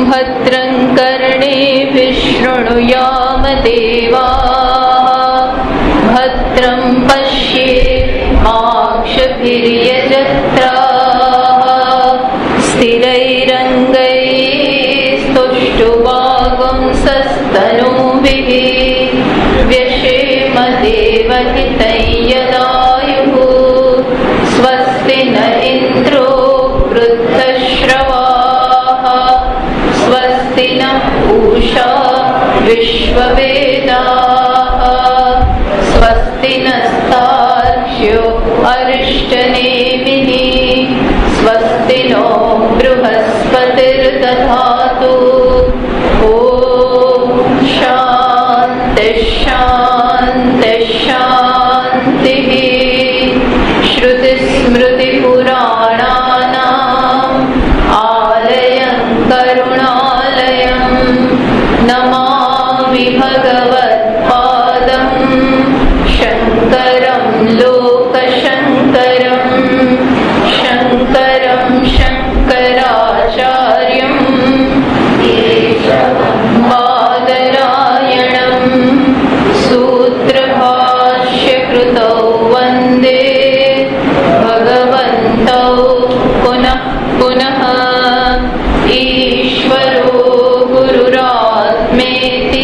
भद्रं कर्णेभिः शृणुयाम देवाः भद्रं पश्येमाक्षभिर्यजत्राः स्थिरैरङ्गैस्तुष्टुवागुंसस्तनूभिः व्यशेम देवहितं यदायुः स्वस्ति न इन्द्रो वृद्धश्रवाः स्वस्ति नः पूषा विश्ववेदाः स्वस्ति नस्तार्क्ष्यो अरिष्टनेमिः स्वस्ति नो बृहस्पतिर्दधातु ॐ शान्ति शान्ति शान्तिः। श्रुतिस्मृतिपुराणानाम् आलयं करुणालयं नमामि भगवत्पादं शङ्करं लोकशङ्करं शङ्करं शङ्कराचार्यं बादरायणं सूत्रभाष्यकृतौ वन्दे भगवन्तौ पुनः पुनः। ईश्वरो गुरुरात्मेति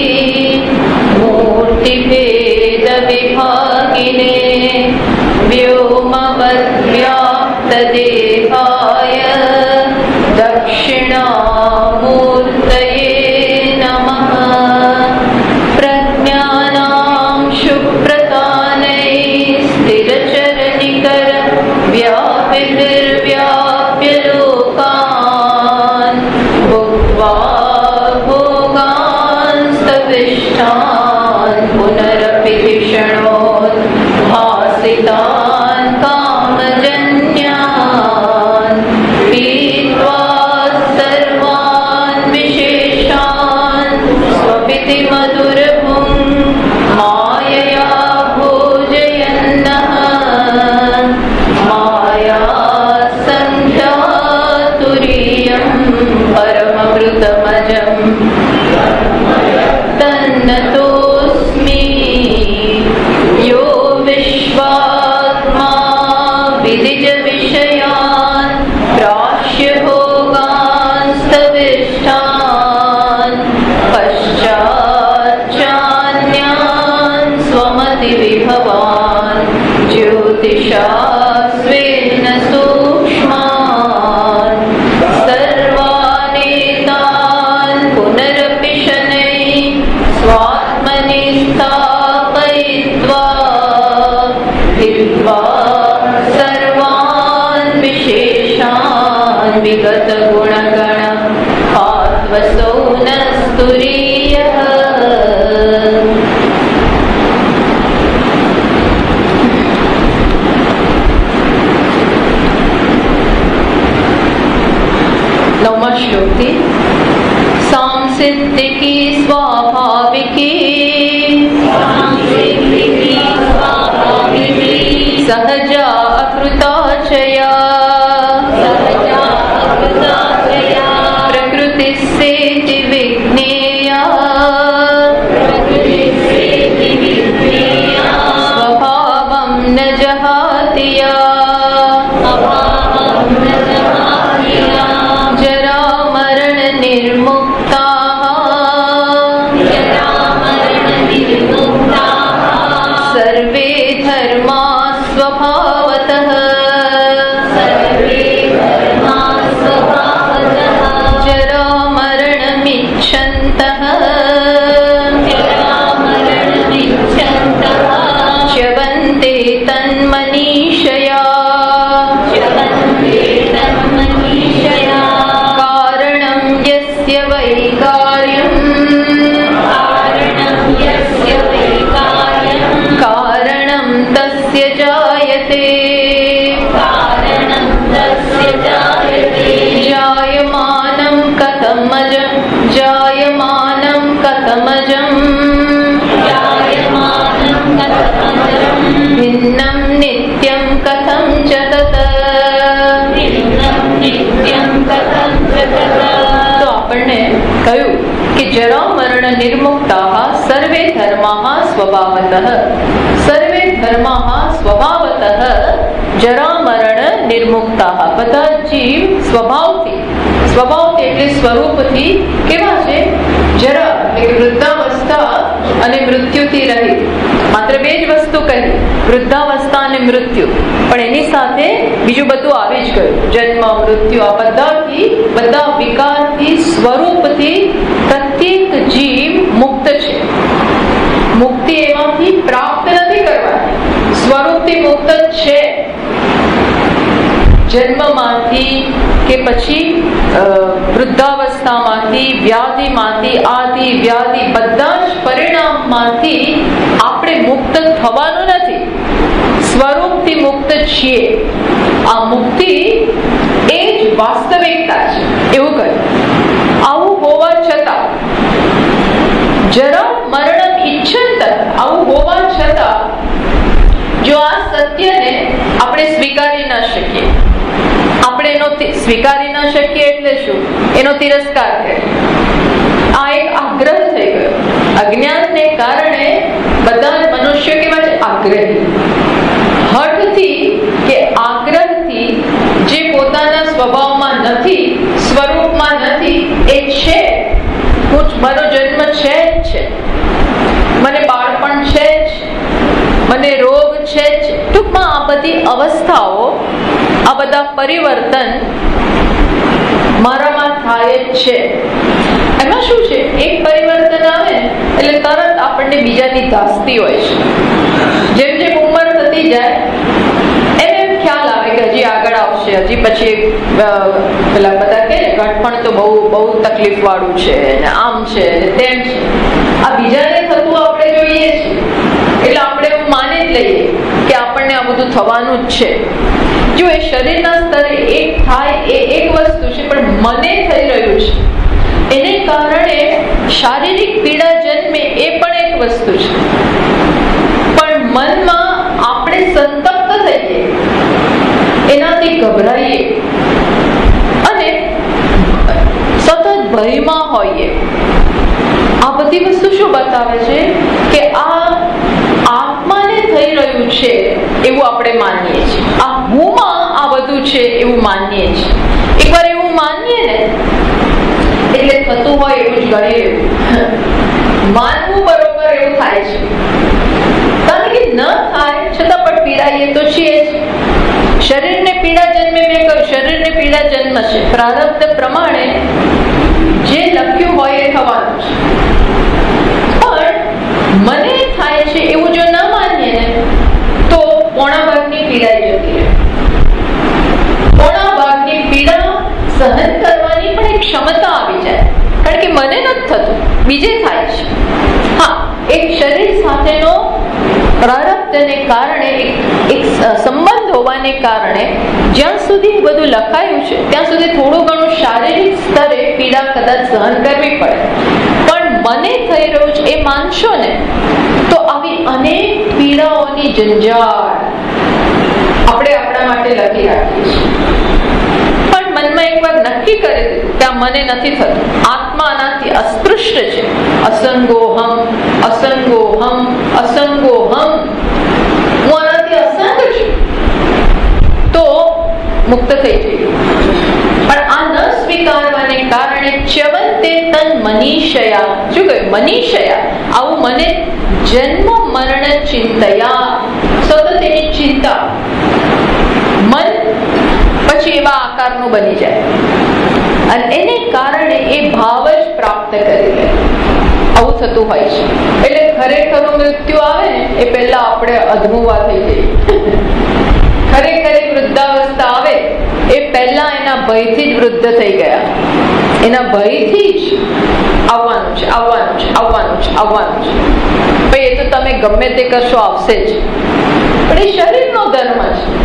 मूर्तिभेदविभागिने व्योमवद्व्याप्तदेहाय दक्षिणामूर्तये नमः। प्रज्ञानां शुभ्रतानैः स्थिरचरनिकर व्यापिर्व्याप्य लोकान् भुक्त्वा भोगांस्तविष्टान् पुनरपि धिषणोद्भासितान् कामजन्यान् पीत्वा सर्वान् विशेषान् स्वपिति मधुरभुङ् मायया भोजयन्नः माया सन्ध्यातुरीयं परममृतमजं तन्नतोऽस्मि। यो विश्वात्मा विदिजविषयान् प्राश्य भोगांस्तविष्टान् पश्चाच्चान्यान् स्वमतिविभवान् ज्योतिषा स्वेन सूक्ष्मान् सर्वानेतान् पुनरपि शनैः स्वात्मनि स्थापयित्वा हित्वा सर्वान् विशेषान् विगतगुणगण आत्मसौ न स्तुरीयः। नौवां श्लोक थी सांसिद्धिकी स्वाभाविकी सहजा अकृताचया प्रकृतिस्सेति विज्ञेया स्वभावं न जहाति या जरामरण निर्मुक्ताः सर्वे धर्मा स्वभावतः जरामरणमिच्छन्तः च्यवन्ते तन्मनीषया कारणं यस्य वैकार्यम् कारणं तस्य जायते जायमानं कथमजं भिन्नं नित्यं कथं च तत्। तो આપણને जरा मरण निर्मुक्ताः सर्वे धर्माः स्वभावतः। सर्वे धर्माः स्वभावतः जरा मरण निर्मुक्ताः। બધા જીવ સ્વભાવથી એટલે સ્વરૂપથી કેવા છે? જરા એટલે કે વૃદ્ધાવસ્થા અને મૃત્યુથી રહિત. માત્ર બે જ વસ્તુ કહી, વૃદ્ધાવસ્થા અને મૃત્યુ, પણ એની સાથે બીજું બધું આવી જ ગયું. જન્મ, મૃત્યુ, આ બધાથી, બધા વિકારથી, સ્વરૂપથી પ્રત્યેક જીવ મુક્ત છે. મુક્તિ એમાંથી પ્રાપ્ત નથી કરવાની, સ્વરૂપથી મુક્ત છે. જન્મમાંથી કે પછી વૃદ્ધાવસ્થામાંથી, વ્યાધિમાંથી, આદિ વ્યાધિ બધા જ પરિણામમાંથી આપણે મુક્ત થવાનું નથી, સ્વરૂપથી મુક્ત છીએ. આ મુક્તિ એ જ વાસ્તવિકતા છે એવું કહ્યું. આવું હોવા છતાં જરા મરણ ઈચ્છંત, આવું હોવા છતાં જો આ સત્યને આપણે સ્વીકારી ન શકીએ, આપણે એનો સ્વીકારી ન શકીએ એટલે શું? એનો તિરસ્કાર કરીએ. આ એક આગ્રહ થઈ ગયો. અજ્ઞાનને કારણે બધા મનુષ્ય કેવા છે? આગ્રહી. હઠથી કે આગ્રહથી જે પોતાના સ્વભાવમાં નથી, સ્વરૂપમાં નથી, એ છે. મારો જન્મ છે જ છે, મને બાળપણ છે જ, મને રોગ છે જ. ટૂંકમાં આ બધી અવસ્થાઓ, આ બધા પરિવર્તન મારામાં થાય જ છે. એમાં શું છે? એક પરિવર્તન આવે એટલે તરત આપણને બીજાની ધાસ્તી હોય છે. જેમ જેમ ઉંમર થતી જાય એમ ખ્યાલ આવે કે હજી આગળ આવશે, હજી પછી પેલા બધા કે ઘટપણ તો બહુ તકલીફ વાળું છે ને આમ છે ને તેમ છે. આ બીજાને થતું આપણે જોઈએ છીએ એટલે આપણે એવું માની જ લઈએ કે આપણને આ બધું થવાનું જ છે. જો એ શરીરના સ્તરે એક થાય એ એક વસ્તુ છે, પણ મને થઈ રહ્યું છે એને કારણે શારીરિક પીડા જન્મે એ પણ એક વસ્તુ છે. પણ મનમાં આપણે સંતપ્ત થઈએ, એનાથી ગભરાઈએ અને સતત ભયમાં હોઈએ. આ બધી વસ્તુ શું બતાવે છે? કે આ આત્માને થઈ રહ્યું છે એવું આપણે માનીએ છીએ. આ હુંમાં આ બધું છે એવું માનીએ છીએ. એકવાર એવું માનીએ ને એટલે થતું હોય એવું જ ગણી લેવું. માનવું બરોબર એવું થાય છે, કારણ કે ન થાય છતાં પણ પીડાઈએ તો છીએ જ. શરીરને પીડા જન્મે, મેં કહ્યું શરીરને પીડા જન્મ છે. પ્રારબ્ધ પ્રમાણે જે લખ્યું હોય એ થવાનું છે. પણ મને થાય છે એવું જો ન માનીએ ને તો પોણા ભાગની પીડા જતી રહે. પોણા ભાગની પીડા સહન કરવાની પણ એક ક્ષમતા આવી જાય, કારણ કે મને નથી થતું, બીજે થાય છે. હા, એક શરીર સાથેનો પ્રારબ્ધને કારણે એક સંબંધ હોવાને કારણે જ્યાં સુધી બધું લખાયું છે ત્યાં સુધી થોડું ઘણું શારીરિક સ્તરે પીડા કદાચ સહન કરવી પડે. પણ મને થઈ રહ્યું છે એ માનશો ને તો આવી અનેક પીડાઓની જંજાળ આપણે આપણા માટે લખી રાખીએ છીએ. પણ મનમાં એકવાર નક્કી કરી દીધું કે આ મને નથી થતું, આત્મા આનાથી અસ્પૃશ્ય છે, અસંગોહમ અસંગોહમ અસંગોહમ, હું આનાથી અસંગ છું, તો મુક્ત થઈ જઈએ. પણ આ ન સ્વીકારવાને કારણે ચ્યવંતે તન મનીષયા, શું કહ્યું? મનીષયા, આવું મને જન્મ મરણ ચિંતયા, સતત એની ચિંતા. મન પછી એવા આકારનું બની જાય અને એને કારણે એ ભાવ જ પ્રાપ્ત કરી લે. આવું થતું હોય છે. એટલે ખરેખર મૃત્યુ આવે ને એ પહેલા આપણે અધમુવા થઈ જઈએ. ખરેખર વૃદ્ધાવસ્થા આવે એ પહેલા એના ભયથી જ વૃદ્ધ થઈ ગયા. એના ભયથી જ આવવાનું છે, આવવાનું છે, આવવાનું છે, આવવાનું છે. ભાઈ એ તો તમે ગમે તે કરશો આવશે જ. પણ એ શરીરનો ધર્મ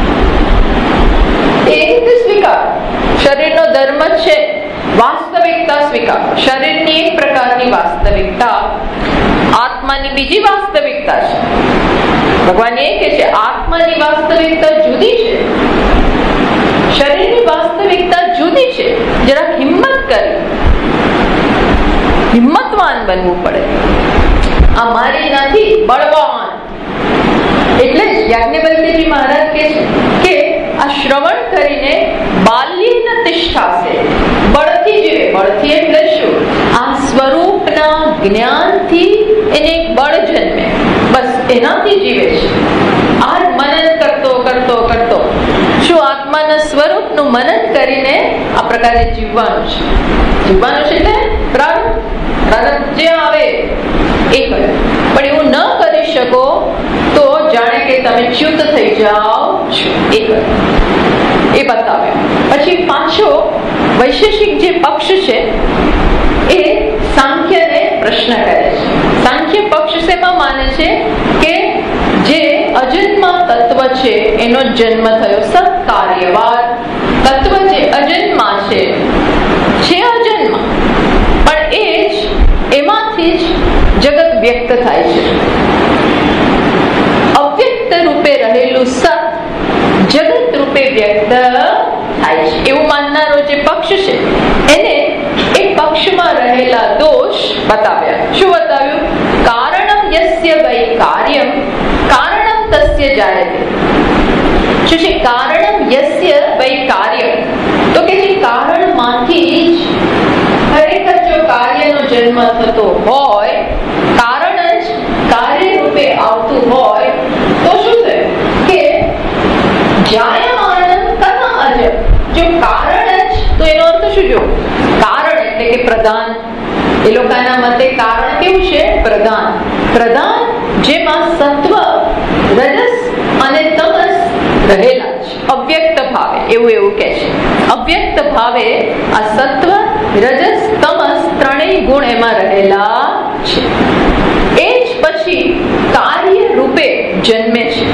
છે, એ રીતે સ્વીકાર. શરીરનો ધર્મ છે, વાસ્તવિકતા સ્વીકાર. શરીરની એક પ્રકારની વાસ્તવિકતા, આત્માની બીજી વાસ્તવિકતા છે. ભગવાન એ કહે છે આત્માની વાસ્તવિકતા જુદી છે, શરીરની વાસ્તવિકતા જુદી છે. જરા હિંમત કરી, હિંમત શક્તિમાન બનવું પડે. આ મારી નથી, બળવાન. એટલે જ યાજ્ઞવલ્ક્યજી મહારાજ કહે છે કે આ શ્રવણ કરીને બાલ્યેન તિષ્ઠાસે, બળથી જીવે. બળથી એટલે શું? આ સ્વરૂપના જ્ઞાનથી એને એક બળ જન્મે, બસ એનાથી જીવે છે. આ મનન કરતો કરતો કરતો શું આત્માના સ્વરૂપનું મનન કરીને આ પ્રકારે જીવવાનું છે. જીવવાનું છે એટલે પ્રારબ્ધ જે આવે એ કરે. પણ એવું ન કરી શકો તો જાણે કે તમે ચ્યુત થઈ જાઓ છો. એ કરે, એ બતાવે. પછી પાછો વૈશેષિક જે પક્ષ છે એ સાંખ્યને પ્રશ્ન કરે છે. સાંખ્ય પક્ષ શેમાં માને છે કે જે અજન્મા તત્વ છે એનો જન્મ થયો. સત્કાર્યવાદ તત્વ જે અજન્મા છે અજન્મા, પણ એ જ એમાંથી જ જગત વ્યક્ત થાય છે. અવ્યક્ત રૂપે રહેલું સત જગત રૂપે વ્યક્ત થાય છે એવું માનનારો જે પક્ષ છે એને એ પક્ષમાં રહેલા દોષ બતાવ્યા. શું બતાવ્યું? કારણમ યસ્ય વૈ કાર્યમ કારણમ તસ્ય જાયતે. શું છે કારણમ યસ્ય વૈ કાર્યમ? તો કે જે કારણમાંથી જ ખરેખર જો કાર્યનો જન્મ થતો હોય, કારણ જ કાર્ય રૂપે આવતું હોય તો શું થયું કે જાયમાનમ કથમ અજમ. જો કારણ જ, તો એનો અર્થ શું? જો કારણ એટલે કે પ્રધાન. એ લોકોના મતે કારણ કેવું છે? પ્રધાન. પ્રધાન જેમાં સત્વ, રજસ અને તમસ રહેલા છે અવ્યક્ત ભાવે. એવું કે છે અવ્યક્ત ભાવે આ સત્વ, રજસ, તમસ ત્રણેય ગુણ એમાં રહેલા છે. એ જ પછી કાર્ય રૂપે જન્મે છે.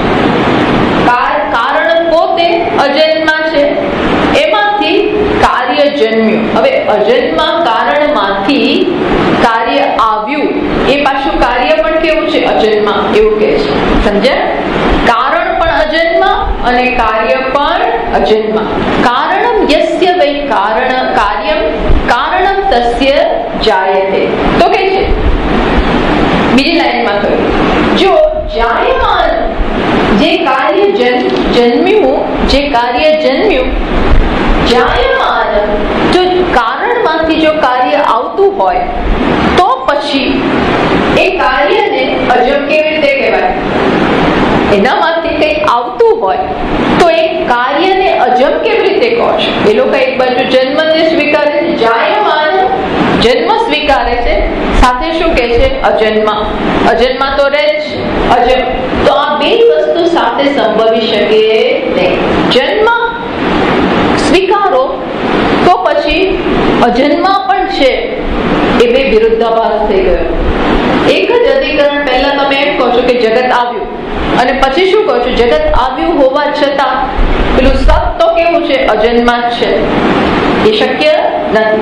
કારણ પોતે અજન્મા છે, એમાંથી કાર્ય જન્મ્યું. હવે અજન્મા કારણમાંથી કાર્ય આવ્યું, એ પાછું કાર્ય પણ કેવું છે? અજન્મા. એવું કે છે. સમજ્યા? કારણ પણ અજન્મા અને કાર્ય પણ અજન્મા. કારણમ યસ્ય વૈ કાર્યમ કારણમ તસ્ય જાયતે. તો કે છે બીજી લાઈનમાં કહ્યું, જો જાયમાન જે કાર્ય જન્મ્યું જાયમાન, જો કારણમાંથી જો કાર્ય આવતું હોય તો પછી એ કાર્યને અજમ કેવી રીતે કહેવાય? એનામાંથી કંઈ આવતું હોય તો એ કાર્યને અજમ કેવી રીતે કહો છો? એ લોકો એક બાજુ જન્મને સ્વીકારે છે, જાયમાન જન્મ સ્વીકારે છે, સાથે શું કહે છે? અજન્મા. અજન્મા તો રહે જ, અજમ. તો આ બે વસ્તુ સાથે સંભવી શકે નહીં. જન્મ સ્વીકારો તો પછી અજન્મા પણ છે, એ બે વિરુદ્ધાભાસ થઈ ગયો. એક જ અધિકરણ પહેલા તમે એમ કહો છો કે જગત આવ્યું, અને પછી શું કહો છો? જગત આવ્યું હોવા છતાં પેલું સત તો કેવું છે? અજન્મા જ છે. એ શક્ય નથી.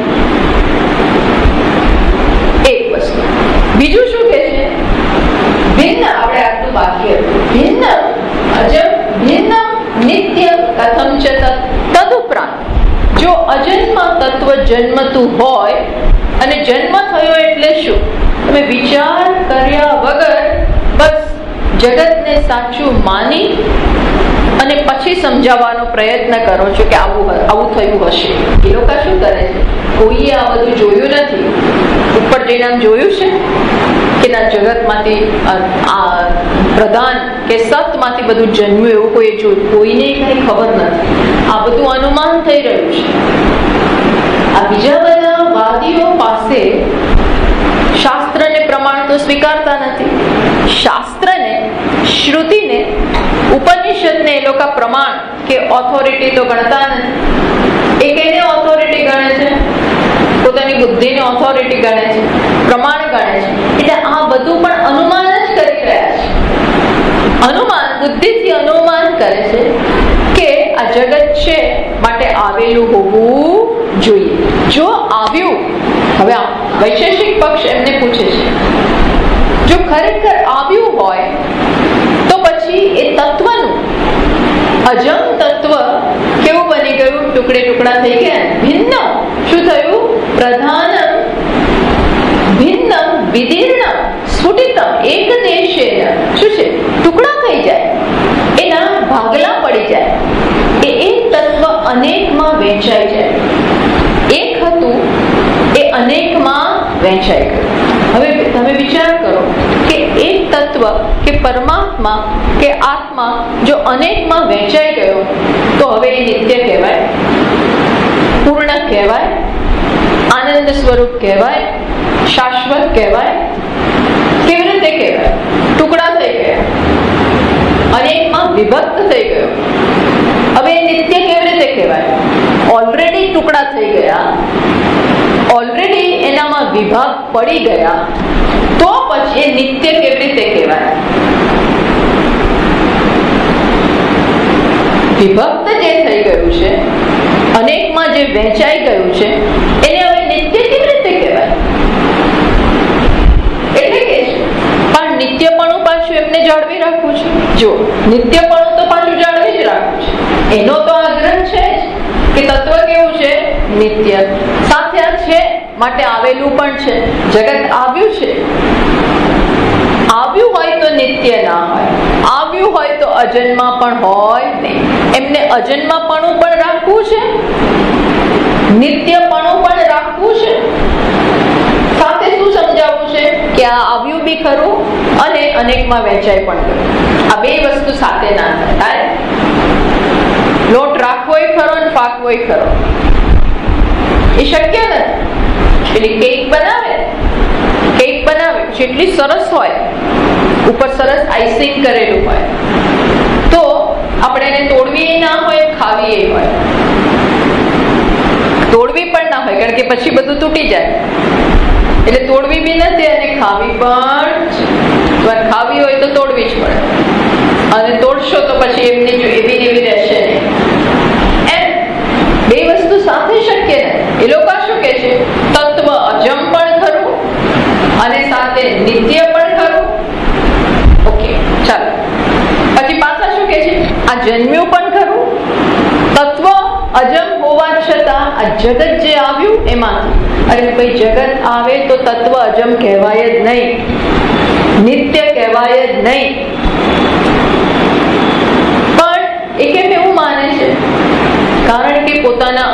એક વસ્તુ. બીજું શું કે છે? ભિન્ન. આપણે આટલું બાકી હતું. ભિન્ન અજમ ભિન્ન નિત્ય કથમ ચ તદુપરાંત જો અજન્મા તત્વ જન્મતું હોય, અને જન્મ થયો એટલે શું? તમે વિચાર કર્યા વગર બસ જગતને સાચું માની અને પછી સમજાવવાનો પ્રયત્ન કરો છો કે આવું થયું હશે. એ લોકો શું કરે છે? કોઈએ આ બધું જોયું નથી. ઉપર જઈને આમ જોયું છે કે ના જગતમાંથી આ પ્રધાન કે સતમાંથી બધું જન્મ્યું એવું કોઈ જોયું? કોઈને કઈ ખબર નથી. આ બધું અનુમાન થઈ રહ્યું છે. આ બીજા બધા વાદીઓ પાસે શાસ્ત્રને પ્રમાણ તો સ્વીકારતા નથી. શાસ્ત્રને, શ્રુતિને, ઉપનિષદને એ લોકો પ્રમાણ કે ઓથોરિટી તો ગણતા નથી. એ કેને ઓથોરિટી ગણે છે? પોતાની બુદ્ધિને ઓથોરિટી ગણે છે, પ્રમાણ ગણે છે. એટલે આ બધું પણ અનુમાન જ કરી રહ્યા છે. અનુમાન, બુદ્ધિથી અનુમાન કરે છે કે આ જગત છે માટે આવેલું હોવું જોઈએ. જો આવ્યું, હવે આ વૈશેષિક પક્ષ એમને પૂછે છે, જો ખરેખર આવ્યું હોય તો પછી એ તત્વનું અજમ તત્વ કેવું બની ગયું? ટુકડે ટુકડા થઈ ગયા. ભિન્ન શું થયું? પ્રધાનમ ભિન્નમ વિદીર્ણ સ્ફુટિતમ એક દેશેન શું છે? ટુકડા થઈ જાય, એના ભાગલા પડી જાય, એ એક તત્વ અનેકમાં વહેંચાઈ જાય. એક હતું એ અનેકમાં વહેંચાઈ ગયું. હવે તમે વિચાર કરો કે એક તત્વ કે પરમાત્મા કે આત્મા જો અનેકમાં વહેંચાઈ ગયો તો હવે એ નિત્ય કહેવાય, પૂર્ણ કહેવાય, આનંદ સ્વરૂપ કહેવાય, શાશ્વત કહેવાય? કેવી રીતે કહેવાય? ટુકડા થઈ ગયા, અનેકમાં વિભક્ત થઈ ગયો, હવે એ નિત્ય કેવી રીતે કહેવાય? ઓલરેડી ટુકડા થઈ ગયા, ઓલરેડી એનામાં વિભાગ પડી ગયા, તો પછી એ નિત્ય કેવી રીતે કહેવાય? વિભક્ત જે થઈ ગયું છે, અનેકમાં જે વહેંચાઈ ગયું છે, એને હવે નિત્ય કેવી રીતે કહેવાય? એટલે કે પણ નિત્યપણું પાછું એમને જાળવી રાખવું છે. જો નિત્યપણું તો પાછું જાળવી જ રાખવું છે, એનો તો આગ્રહ છે જ કે તત્વ કેવું છે? નિત્ય. સાથે આ છે માટે આવેલું પણ છે, જગત આવ્યું છે. આવ્યું હોય તો નિત્ય ના હોય, આવ્યું હોય તો અજન્મા પણ હોય નહીં. એમને અજન્માપણું પણ રાખવું છે, નિત્યપણું પણ રાખવું છે. સાથે શું સમજાવવું છે કે આ આવ્યું બી ખરું અને અનેકમાં વહેંચાય પણ ખરું. આ બે વસ્તુ સાથે ના થાય. લોટ રાખવોય ખરો ને પાકવોય ખરો, એ શક્ય નથી. પેલી કેક બનાવે જેટલી સરસ હોય, ઉપર સરસ આઈસિંગ કરેલું હોય, તો આપણે એને તોડવી ના હોય, ખાવી હોય. તોડવી પણ ના હોય, કારણ કે પછી બધું તૂટી જાય. એટલે તોડવી બી નથી અને ખાવી પણ. ખાવી હોય તો તોડવી જ પડે, અને તોડશો તો પછી એમની એવી એવી રહેશે નહીં. એમ બે વસ્તુ સાથે શક્ય નથી. એ લોકો શું કે છે? તત્વ અજમ પણ ખરું અને સાથે નિત્ય પણ ખરું. ઓકે, ચાલો. પછી પાછા શું કે છે? આ જન્મ્યું પણ ખરું. તત્વ અજમ હોવા છતાં આ જગત જે આવ્યું એમાંથી, અરે ભાઈ જગત આવે તો તત્વ અજમ કહેવાય જ નહીં, નિત્ય કહેવાય જ નહીં. પણ એ કેમ એવું માને છે? કારણ કે પોતાના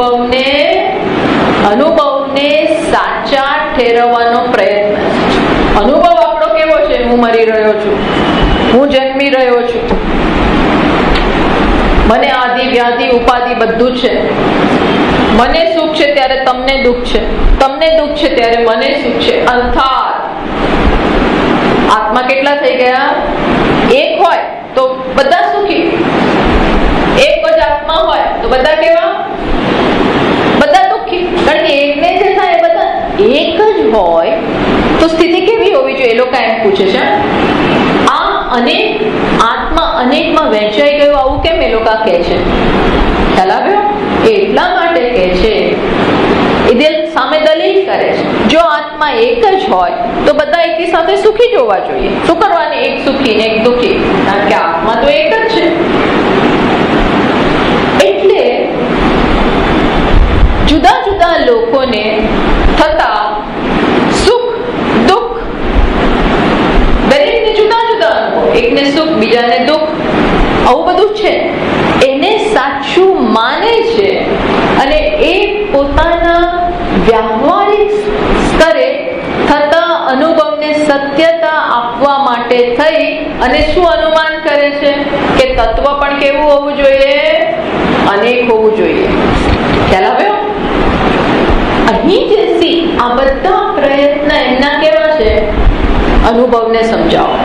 અનુભવને સાચા ઠેરવવાનો પ્રયત્ન છે. અનુભવ આપણો કેવો છે? હું મરી રહ્યો છું, હું જન્મી રહ્યો છું, મને આદિ વ્યાધિ ઉપાધિ બધું છે. મને સુખ છે ત્યારે તમને દુઃખ છે, તમને દુઃખ છે ત્યારે મને સુખ છે. અર્થાત આત્મા કેટલા થઈ ગયા? એક હોય તો બધા સુખી, એક જ આત્મા હોય તો બધા કેવા? બધા દુઃખી. કારણ કે એકને જે થાય બધા એક જ હોય તો સ્થિતિ કેવી હોવી જોઈએ? એ લોકો એમ પૂછે છે. આ અનેક આત્મા અનેકમાં વહેંચાઈ ગયું, આવું કેમ એ લોકો કહે છે? ખ્યાલ આવ્યો? એટલા માટે કહે છે, એ દિલ સામે દલીલ કરે છે. જો આત્મા એક જ હોય તો બધા એકી સાથે સુખી જ હોવા જોઈએ. શું કરવાની? એક સુખી ને એક દુઃખી, કારણ કે આત્મા તો એક જ છે. એટલે જુદા જુદા લોકોને થતા સુખ દુઃખ, દરેકને જુદા જુદા અનુભવ, એકને સુખ બીજાને દુઃખ, આવું બધું છે. એને સાચું માને છે અને એ પોતાના વ્યવહારિક સ્તરે થતા અનુભવને સત્યતા આપવા માટે થઈ અને શું અનુમાન કરે છે કે તત્વ પણ કેવું હોવું જોઈએ? અનેક હોવું જોઈએ. ખ્યાલ આવ્યો? અહીં જે આ બધા પ્રયત્ન એમના કેવા છે? અનુભવને સમજાવો.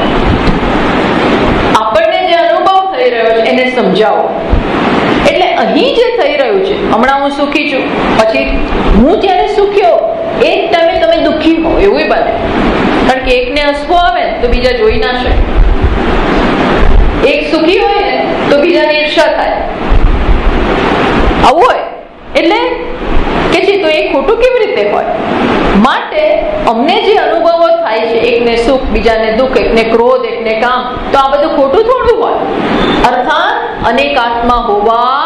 આપણને જે અનુભવ થઈ રહ્યો છે એને સમજાવો. એટલે અહીં જે થઈ રહ્યું છે, હમણાં હું સુખી છું, પછી હું જ્યારે સુખ્યો એ જ ટાઈમે તમે દુઃખી હો, એવું બને. કારણ કે એકને હસવું આવે ને તો બીજા જોઈ ના શકે. એક સુખી હોય ને તો બીજાને ઈર્ષા થાય. આવું હોય એટલે કે છે તો એ ખોટું કેવી રીતે હોય? માટે અમને જે અનુભવો થાય છે, એકને સુખ બીજાને દુઃખ, એકને ક્રોધ એકને કામ, તો આ બધું ખોટું થોડું હોય. અર્થાત અનેક આત્મા હોવા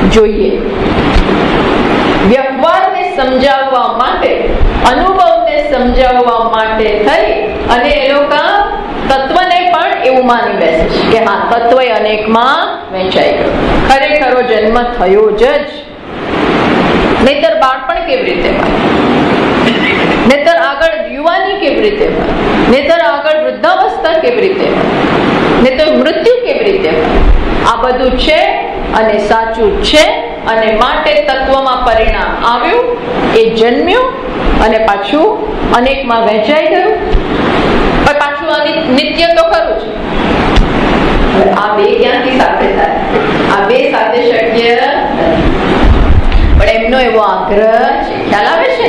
જોઈએ. વ્યવહારને સમજાવવા માટે, અનુભવને સમજાવવા માટે થઈ અને એ લોકો તત્વને પણ એવું માની બેસે છે કે હા, તત્વ અનેકમાં વહેંચાઈ ગયું. ખરેખરો જન્મ થયો જ, નહીતર બાળપણ કેવી રીતે હોય, નહીતર આગળ યુવાની કેવી રીતે હોય, નહીતર આગળ વૃદ્ધાવસ્થા કેવી રીતે હોય, નહીતર મૃત્યુ કેવી રીતે હોય. આ બધું છે અને સાચું છે, અને માટે તત્વમાં પરિણામ આવ્યું, એ જન્મ્યું અને પાછું અનેકમાં વહેંચાઈ ગયું, પણ પાછું નિત્ય તો ખરું છે. આ બે ક્યાંથી સાથે થાય? આ બે સાથે શક્ય નથી. પણ એમનો એવો આગ્રહ છે, ખ્યાલ આવે છે,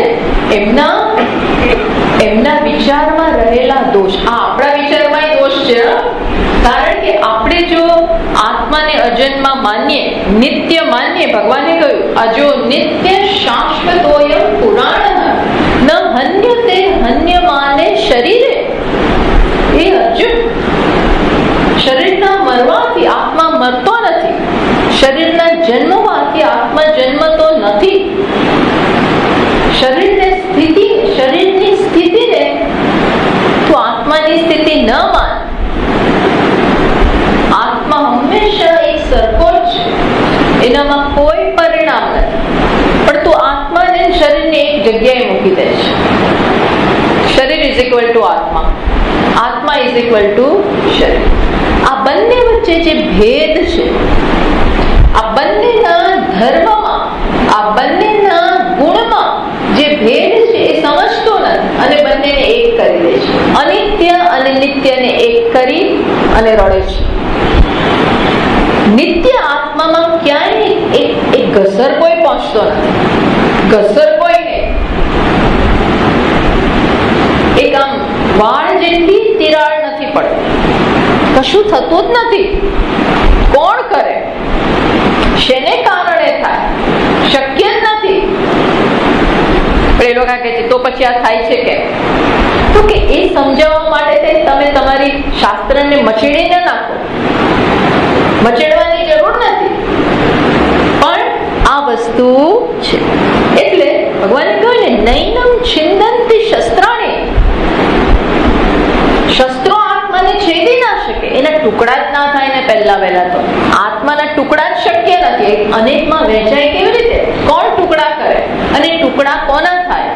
એમના વિચારમાં રહેલા દોષ. આ આપણા વિચારમાં દોષ છે, કારણ કે આપણે જો આત્માને અજન્મા માનીએ, નિત્ય માનીએ, ભગવાને કહ્યું અજો નિત્ય શાશ્વતોયમ પુરાણ ન હન્યતે હન્યમાને શરીરે. એ અર્જુન, શરીરના મરવાથી આત્મા મરતો નથી, શરીરના જન્મવાથી આત્મા જન્મતો નથી. શરીરની સ્થિતિને તો આત્માની સ્થિતિ ન માન. આત્મા હંમેશા એક સરખો જ છે, એનામાં કોઈ પરિણામ નથી. પણ તું આત્માને શરીરને એક જગ્યાએ મૂકી દે છે. શરીર ઇઝ ઇક્વલ ટુ આત્મા, આત્મા ઇઝ ઇક્વલ ટુ શરીર. આ બંને વચ્ચે જે ભેદ છે, આ બંનેના ધર્મમાં, આ બંનેના ગુણમાં જે ભેદ છે એ સમજતો નથી અને બંનેને એક કરી દે છે. અનિત્ય અને નિત્યને એક કરી અને રડે છે. નિત્ય આત્મામાં ક્યાંય એક ઘસર કોઈ પહોંચતો નથી, ઘસર કોઈ નહીં. એક આમ વાળ જેટલી તિરાડ નથી પડતી, કશું થતું જ નથી. કોણ કરે? શેને કારણે થાય? શક્ય જ નથી. પણ એ લોકો કહે છે તો પછી આ થાય છે કેમ? તો કે એ સમજાવવા માટે તમે તમારી શાસ્ત્રને મચેડી ન નાખો, મચેડવાની જરૂર નથી. પણ આ વસ્તુ છે. એટલે ભગવાને કહ્યું ને, નૈનમ છિંદંતી શસ્ત્રાણી. શસ્ત્રો આત્માને છેદી ના શકે, એના ટુકડા જ ના થાય ને. પહેલા વહેલા તો આત્માના ટુકડા જ શક્ય નથી. અનેકમાં વહેંચાય કેવી રીતે? કોણ ટુકડા કરે? અને ટુકડા કોના થાય?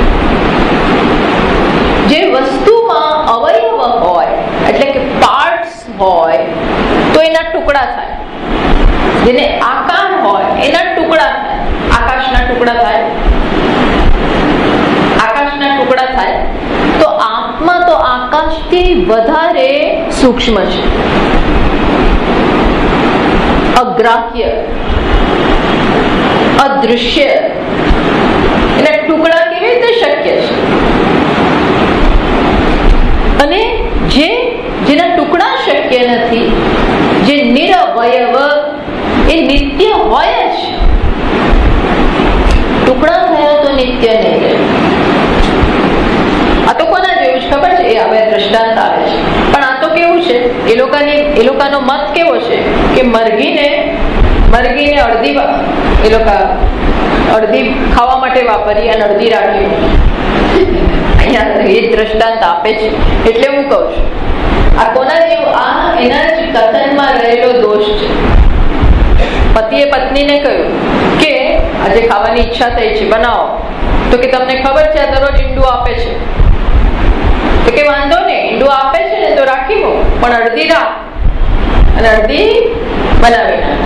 જે વસ્તુમાં અવયવ હોય, એટલે કે પાર્ટ્સ હોય, તો એના ટુકડા થાય. જેને આકાર હોય એના ટુકડા થાય. આકાશના ટુકડા થાય, આકાશના ટુકડા થાય. તો આત્મા તો આકાશથી વધારે સૂક્ષ્મ છે, અગ્રાહ્ય, અદૃશ્ય. એના ટુકડા કેવી રીતે શક્ય છે? અને જેના ટુકડા શક્ય નથી, જે નિરવયવ, એ નિત્ય હોય જ. ટુકડા થયા તો નિત્ય નહીં રહે. આ તો કોના જેવું છે ખબર છે? એ હવે દ્રષ્ટાંત આવે છે. પણ આ તો કેવું છે, એ લોકોનો મત કેવો છે કે મરઘીને અડધી ખાવા માટે વાપરી અને અડધી રાખી. અહીંયા એ દ્રષ્ટાંત આપે છે. એટલે હું કહું છું, આ કોના જેવું? આ એના જ કથનમાં રહેલો દોષ છે. પતિએ પત્નીને કહ્યું કે આજે ખાવાની ઈચ્છા થઈ છે, બનાવો. તો કે તમને ખબર છે આ દરરોજ ઈંડું આપે છે. તો કે વાંધો નહીં, ઈંડું આપે છે ને તો રાખી મૂક, પણ અડધી રાખ અને અડધી બનાવી નાખ.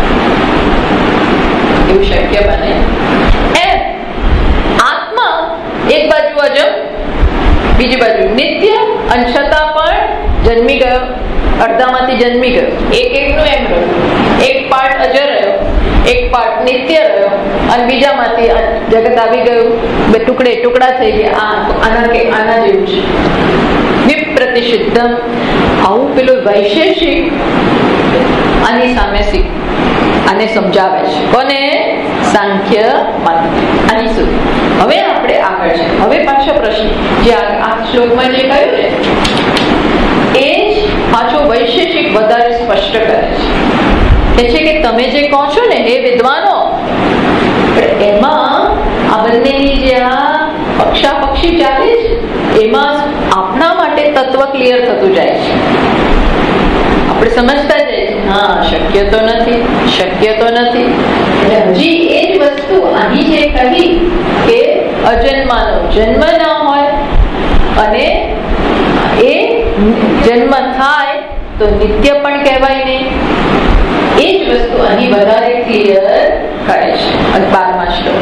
એવું શક્ય બને? એમ આત્મા એક બાજુ અજબ, બીજી બાજુ નિત્ય, અને છતાં પણ જન્મી ગયો, અડધામાંથી જન્મી ગયો. એકનું એમ રહ્યું. એક પાર્ટ અજર રહ્યો, એક પાર્ટ નિત્ય રહ્યો, અને બીજામાંથી જગત આવી ગયું. બે ટુકડા થઈ ગયા. આના જેવું છે. વિપ્રતિષિદ્ધમ. આવું પેલું વૈશેષિક આની સામે આને સમજાવે છે. કોને? સાંખ્ય મત. આની સુધી હવે આપણે આગળ છે. હવે પાછો પ્રશ્ન જે આ શ્લોકમાં જે કહ્યું ને, એ જ પાછો વૈશેષિક વધારે સ્પષ્ટ કરે છે. કે તમે જે કહો છો ને હે વિદ્વાનો, એમાં આ બંનેની જે આ પક્ષાપક્ષી ચાલે છે, એમાં આપણા માટે તત્વ ક્લિયર થતું જાય છે. આપણે સમજતા જઈએ હા શક્ય તો નથી, શક્ય તો નથી. હજી એ જ વસ્તુ અહીં જે કહી કે અજન્માનો જન્મ ના હોય અને એ જન્મ થાય તો નિત્ય પણ કહેવાય નહીં, એ જ વસ્તુ અહીં વધારે ક્લિયર કરે છે 12મા શ્લોક.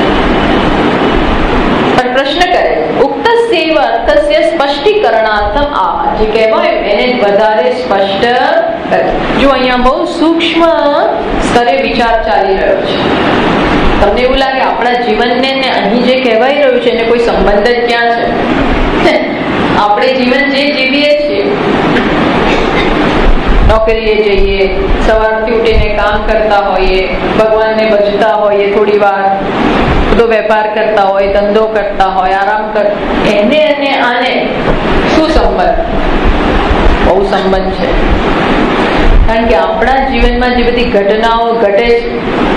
પણ પ્રશ્ન કરે ઉક્તસ્યૈવ અર્થસ્ય સ્પષ્ટીકરણાર્થમ આ જે કહેવાય એને વધારે સ્પષ્ટ કરે. જો અહીંયા બહુ સૂક્ષ્મ સ્તરે વિચાર ચાલી રહ્યો છે. તમને એવું લાગે આપણા જીવનને ને અહીં જે કહેવાઈ રહ્યું છે એને કોઈ સંબંધ જ ક્યાં છે? આપણે જીવન જે જીવીએ છીએ, નોકરીએ જઈએ, સવારથી ઉઠીને કામ કરતા હોઈએ, ભગવાનને ભજતા હોઈએ, થોડી વાર બધો વેપાર કરતા હોય, ધંધો કરતા હોય, આરામ કર, એને અને આને શું સંબંધ? બહુ સંબંધ છે. કારણ કે આપણા જીવનમાં જે બધી ઘટનાઓ ઘટે છે,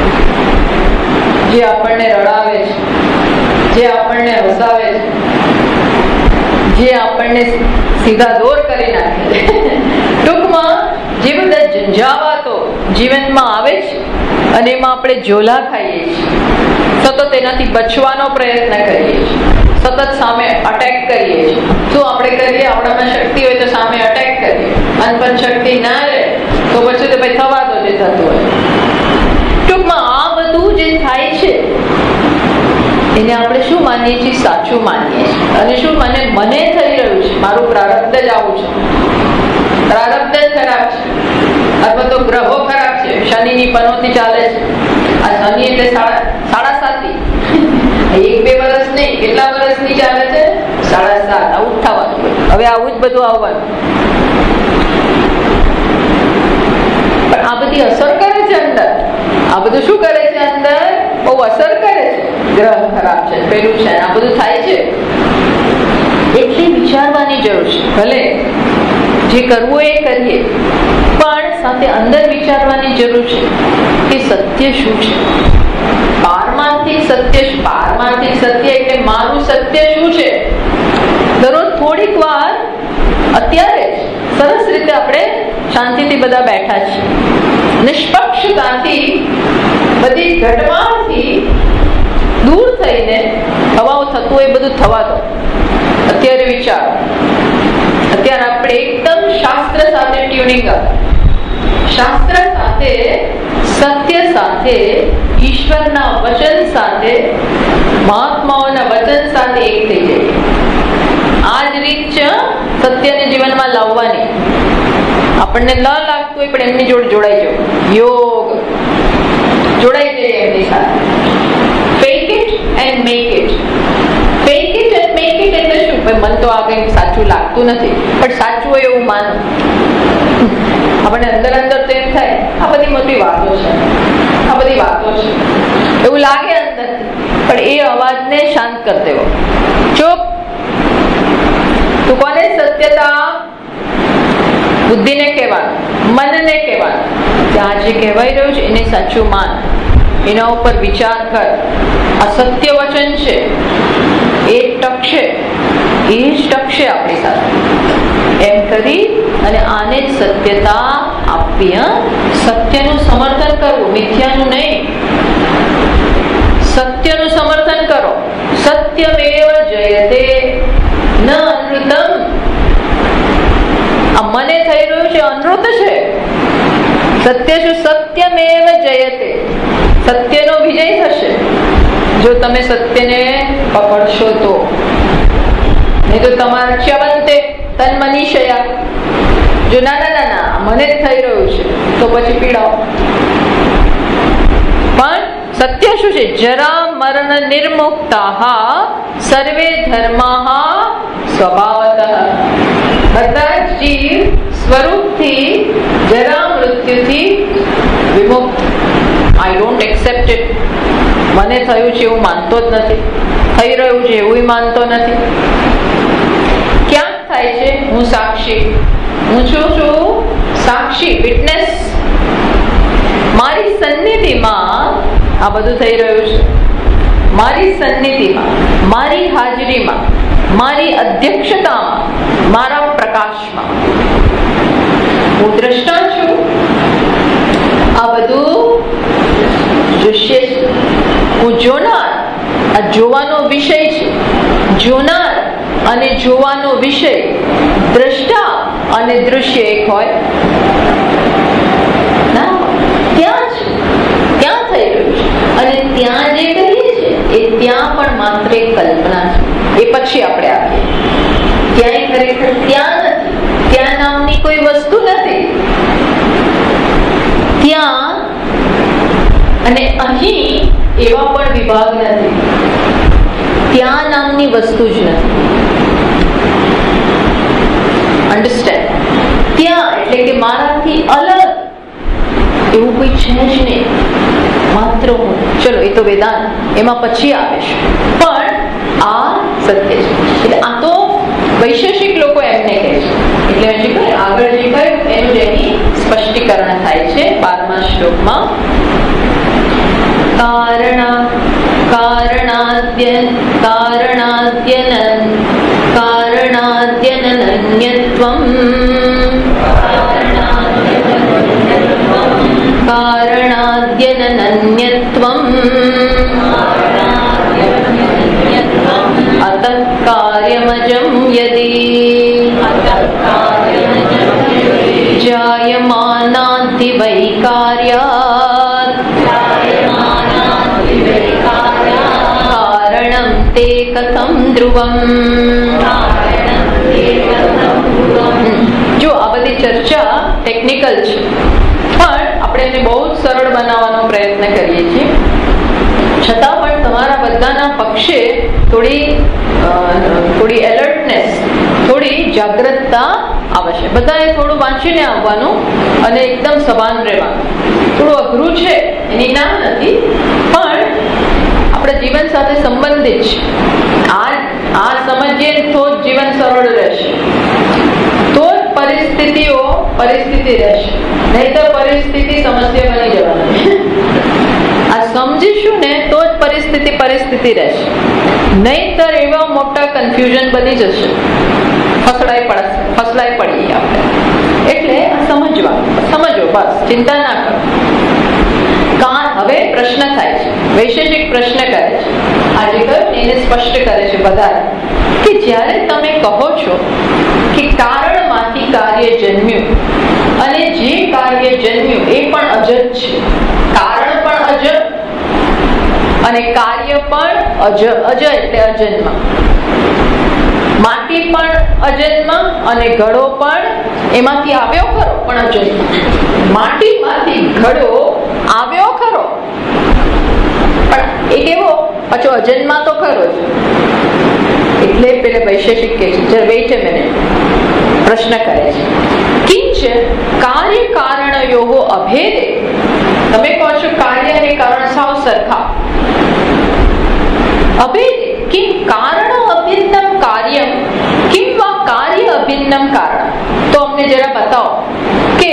જે આપણને રડાવે છે, જે આપણને હસાવે છે, જે આપણને સીધા દોર કરી નાખે છે, ટૂંકમાં જે બધા ઝંઝાવાતો જીવનમાં આવે છે અને એમાં આપણે ઝોલા ખાઈએ છીએ, સતત એનાથી બચવાનો પ્રયત્ન કરીએ છીએ, સતત સામે અટેક કરીએ છીએ. શું આપણે કરીએ? આપણામાં શક્તિ હોય તો સામે અટેક કરીએ, અને પણ શક્તિ ના રહે તો પછી તો ભાઈ થવા દો જે થતું હોય. ટૂંકમાં આ બધું જે થાય છે એને આપણે શું માનીએ છીએ? સાચું માનીએ છીએ. અને શું મને થઈ રહ્યું છે, મારું પ્રારબ્ધ જ આવું છે, પ્રારબ્ધ જ ખરાબ છે, અથવા તો ગ્રહો ખરાબ છે, શનિની પનોતી ચાલે છે. આ શનિ એટલે સાડા સાતી, 1-2 વર્ષ નહીં, કેટલા વર્ષની ચાલે છે? 7.5. આવું જ થવાનું. હવે આવું જ બધું આવવાનું. પણ આ બધી અસર કરે છે અંદર. આ બધું શું કરે છે અંદર? બહુ અસર કરે છે. ગ્રહ ખરાબ છે, પેલું છે, આ બધું થાય છે. એટલે વિચારવાની જરૂર છે. ભલે જે કરવું એ કરીએ, પણ સાથે અંદર વિચારવાની જરૂર છે કે સત્ય શું છે. પારમાર્થિક સત્ય, પારમાર્થિક સત્ય એટલે મારું સત્ય શું છે? દરરોજ થોડીક વાર, અત્યારે સરસ રીતે આપણે શાંતિથી બધા બેઠા છીએ, નિષ્પક્ષતાથી બધી ઘટમાંથી દૂર થઈને હવાઓ થતું હોય બધું થવા દો. અત્યારે વિચારો, અત્યારે આપણે એકદમ શાસ્ત્ર સાથે ટ્યુનિંગ અપ, શાસ્ત્ર સાથે, સત્ય સાથે, ઈશ્વરના વચન સાથે, મહાત્માઓના વચન સાથે એક થઈ જઈએ. આ જ રીત છે સત્યને જીવનમાં લાવવાની. આપણને ન લાગતું હોય પણ એમની જોડે જોડાઈ જાઓ, યોગ જોડાઈ જઈએ એમની સાથે. Fake it and make it. Fake it and make it એટલે શું? ભાઈ મન તો આ કંઈ સાચું લાગતું નથી, પણ સાચું હોય એવું માનું. આપણને અંદર અંદર તો એમ થાય આ બધી મોટી વાતો છે, આ બધી વાતો છે એવું લાગે અંદર, પણ એ અવાજને શાંત કરી દેવો. ચૂપ. તું કોને સત્યતા? બુદ્ધિને કહેવાનું, મનને કહેવાનું. ત્યાં જે કહેવાઈ રહ્યું છે એને સાચું માન, એના ઉપર વિચાર કર. આ સત્ય વચન છે, એ ટકશે, એ જ ટકશે આપણી સાથે. એમ કરી અને આને જ સત્યતા આપવી. સત્યનું સમર્થન કરવું, મિથ્યાનું નહીં. સત્યનું સમર્થન કરો. સત્યમેવ જયતે ન અનૃતમ. આ મને થઈ રહ્યું છે અનૃત છે. સત્ય શું? સત્યમેવ જયતે. સત્યનો વિજય થશે જો તમે સત્યને પકડશો તો. નહીં તો તમારા ચ્યવંતે તન્મનીષયા. જો ના મને જ થઈ રહ્યું છે તો પછી પીડાઓ. પણ સત્ય શું છે? જરા મરણ નિર્મુક્તા સર્વે ધર્મા સ્વભાવતઃ. બધા જીવ સ્વરૂપથી જરા મૃત્યુથી વિમુક્ત. I don't accept it. મને થયું છે એવું માનતો જ નથી, થઈ રહ્યું છે એવું માનતો નથી. ક્યાંક થાય છે હું સાક્ષી, હું છું સાક્ષી, વિટનેસ. મારી સન્નિધિમાં આ બધું થઈ રહ્યું છે, મારી સન્નિધિમાં, મારી હાજરીમાં મારી અધ્યક્ષતામાં, મારા પ્રકાશમાં. હું દ્રષ્ટા છું. આ બધું દૃશ્ય છે. હું જોનાર, આ જોવાનો વિષય છે. જોનાર અને જોવાનો વિષય, દ્રષ્ટા અને દૃશ્ય એક હોય ના? ત્યાં છે, ત્યાં થઈ રહ્યું છે. અને ત્યાં જે કરીએ છીએ એ ત્યાં પણ માત્ર એક કલ્પના છે. એ પછી આપણે આવીએ. ક્યાંય ખરેખર ત્યાં નથી. ત્યાં નામની કોઈ વસ્તુ નથી. ત્યાં અને અહીં એવા પણ વિભાગ નથી. ત્યાં નામની વસ્તુ જ નથી. અન્ડરસ્ટેન્ડ? ત્યાં એટલે કે મારાથી અલગ એવું કોઈ છે જ નહીં. માત્ર હું. ચલો એ તો વેદાંત, એમાં પછી આવે છે. પણ આ સત્ય છે. એટલે આ તો વૈશેષિક લોકો એમને કહે છે. એટલે હજી કહે આગળ જે કહ્યું એનું જ એની સ્પષ્ટીકરણ થાય છે 12મા શ્લોકમાં. કારણાદ્યનન્યત્વમ અતઃ કાર્યમજં યદી જાયમાનાધિ વૈકાર્યાત કારણં તે કથમ ધ્રુવમ. જો આ બધી ચર્ચા ટેકનિકલ છે, પણ આપણે એને બહુ જ સરળ બનાવવાનો પ્રયત્ન કરીએ છીએ. છતાં પણ તમારા બધાના પક્ષે થોડી એલર્ટનેસ, થોડી જાગૃતતા આવશે. બધાએ થોડું વાંચીને આવવાનું અને એકદમ સભાન રહેવાનું. થોડું અઘરું છે એની ના નથી, પણ આપણા જીવન સાથે સંબંધિત છે. આ સમજીએ તો જ જીવન સરળ રહેશે. તો જ પરિસ્થિતિ રહેશે. નહીતર પરિસ્થિતિ સમસ્યા બની જવાની. આ સમજીશું ને તો જ પરિસ્થિતિ રહેશે. નહીતર એવા મોટા કન્ફ્યુઝન બની જશે. ફસલાઈ પડીએ આપણે. એટલે સમજો, બસ ચિંતા ના કરો. હવે પ્રશ્ન થાય છે, વૈશેષિક પ્રશ્ન કરે છે. આજે કહ્યું એને સ્પષ્ટ કરે છે બધા કે જ્યારે તમે કહો છો કે કારણમાંથી કાર્ય જન્મ્યું અને જે કાર્ય જન્મ્યું એ પણ અજત છે. કારણ પણ અજત અને કાર્ય પણ અજ એટલે અજન્મ. માટી પણ અજન્મ અને ઘડો પણ એમાંથી આવ્યો ખરો પણ અજન્મ. માટીમાંથી ઘડો આવ્યો ખરો પણ એ કેવો પાછો અજન્મા તો ખરો જ. એટલે પેલા વૈશેષિક કે છે વેઇટ અ મિનિટ, પ્રશ્ન કરે છે કિંચ કાર્ય કારણયોઃ અભેદે. તમે કહો છો કાર્ય અને કારણ સાવ સરખા. અભેદે કિમ કારણ અભિન્નમ કાર્યમ કિમ વા કાર્ય અભિન્નમ કારણ. તો અમને જરા બતાવો કે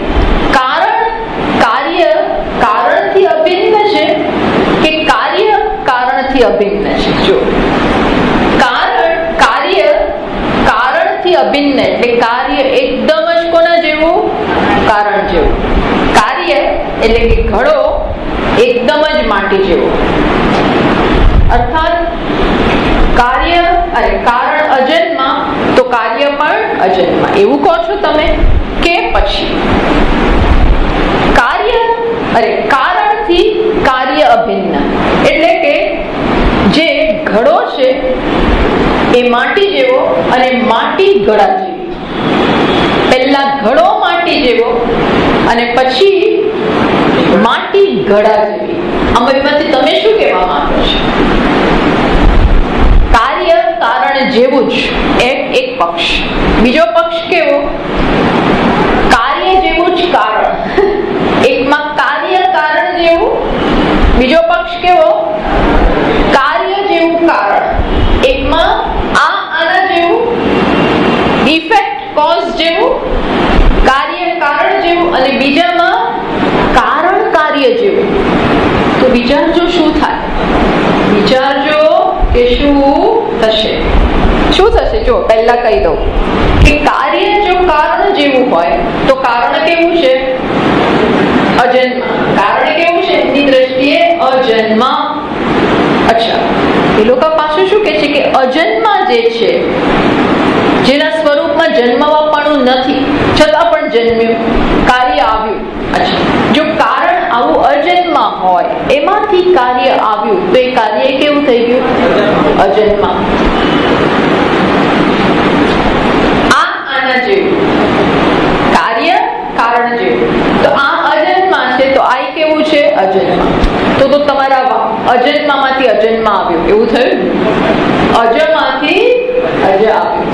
કારણથી અભિન્ન છે કે કાર્ય કારણથી અભિન્ન છે. જો કારણથી અભિન્ન એટલે કાર્ય એકદમ જ કોના જેવું? કારણ જેવું. કાર્ય એટલે કે ઘડો એકદમ જ માટી જેવો. અર્થાત કારણ અજન્મા તો કાર્ય પણ અજન્મા. એવું કહો છો તમે કે પછી કારણથી કાર્ય અભિન્ન એટલે કે જે ઘડો છે એ માટી જેવો અને માટી ઘડા જેવી. પહેલા ઘડો માટી જેવો અને પછી માટી ઘડા જેવી. આ બેમાંથી તમે શું કહેવા માંગો છો? કાર્ય કારણ જેવું જ એક પક્ષ. બીજો પક્ષ કેવો? કાર્ય જેવું જ કારણ. એકમાં કાર્ય કારણ જેવું, બીજો પક્ષ કેવો? કાર્ય જેવું કારણ. એકમાં આના જેવું, ઇફેક્ટ કોઝ જેવું, કાર્ય કારણ જેવું, અને બીજામાં કારણ કાર્ય જેવું. તો વિચારજો શું થાય. વિચારજો કે શું થશે. શું થશે? જો પહેલા કહી દઉં કે કાર્ય જો કારણ જેવું હોય તો કારણ કેવું છે? અજન્મા. કારણ કેવું છે એની દ્રષ્ટિએ? અજન્મા. અચ્છા, એ લોકો પાછું શું કે છે કે અજન્મા જે છે, જેના સ્વરૂપમાં જન્મવાપાનું નથી છતાં પણ જન્મ્યું, કાર્ય આવ્યું. અચ્છા, જો કારણ આવું અજન્મા હોય, એમાંથી કાર્ય આવ્યું, તો એ કાર્ય કેવું થઈ ગયું? અજન્મા. આના જેવું કાર્ય કારણ જેવું. તો આ અજન્મા છે, તો આ કેવું છે? અજન્મા. તો તમારા અજન્મામાંથી અજન્મા આવ્યું, એવું થયું. અજમાંથી અજ આવ્યું.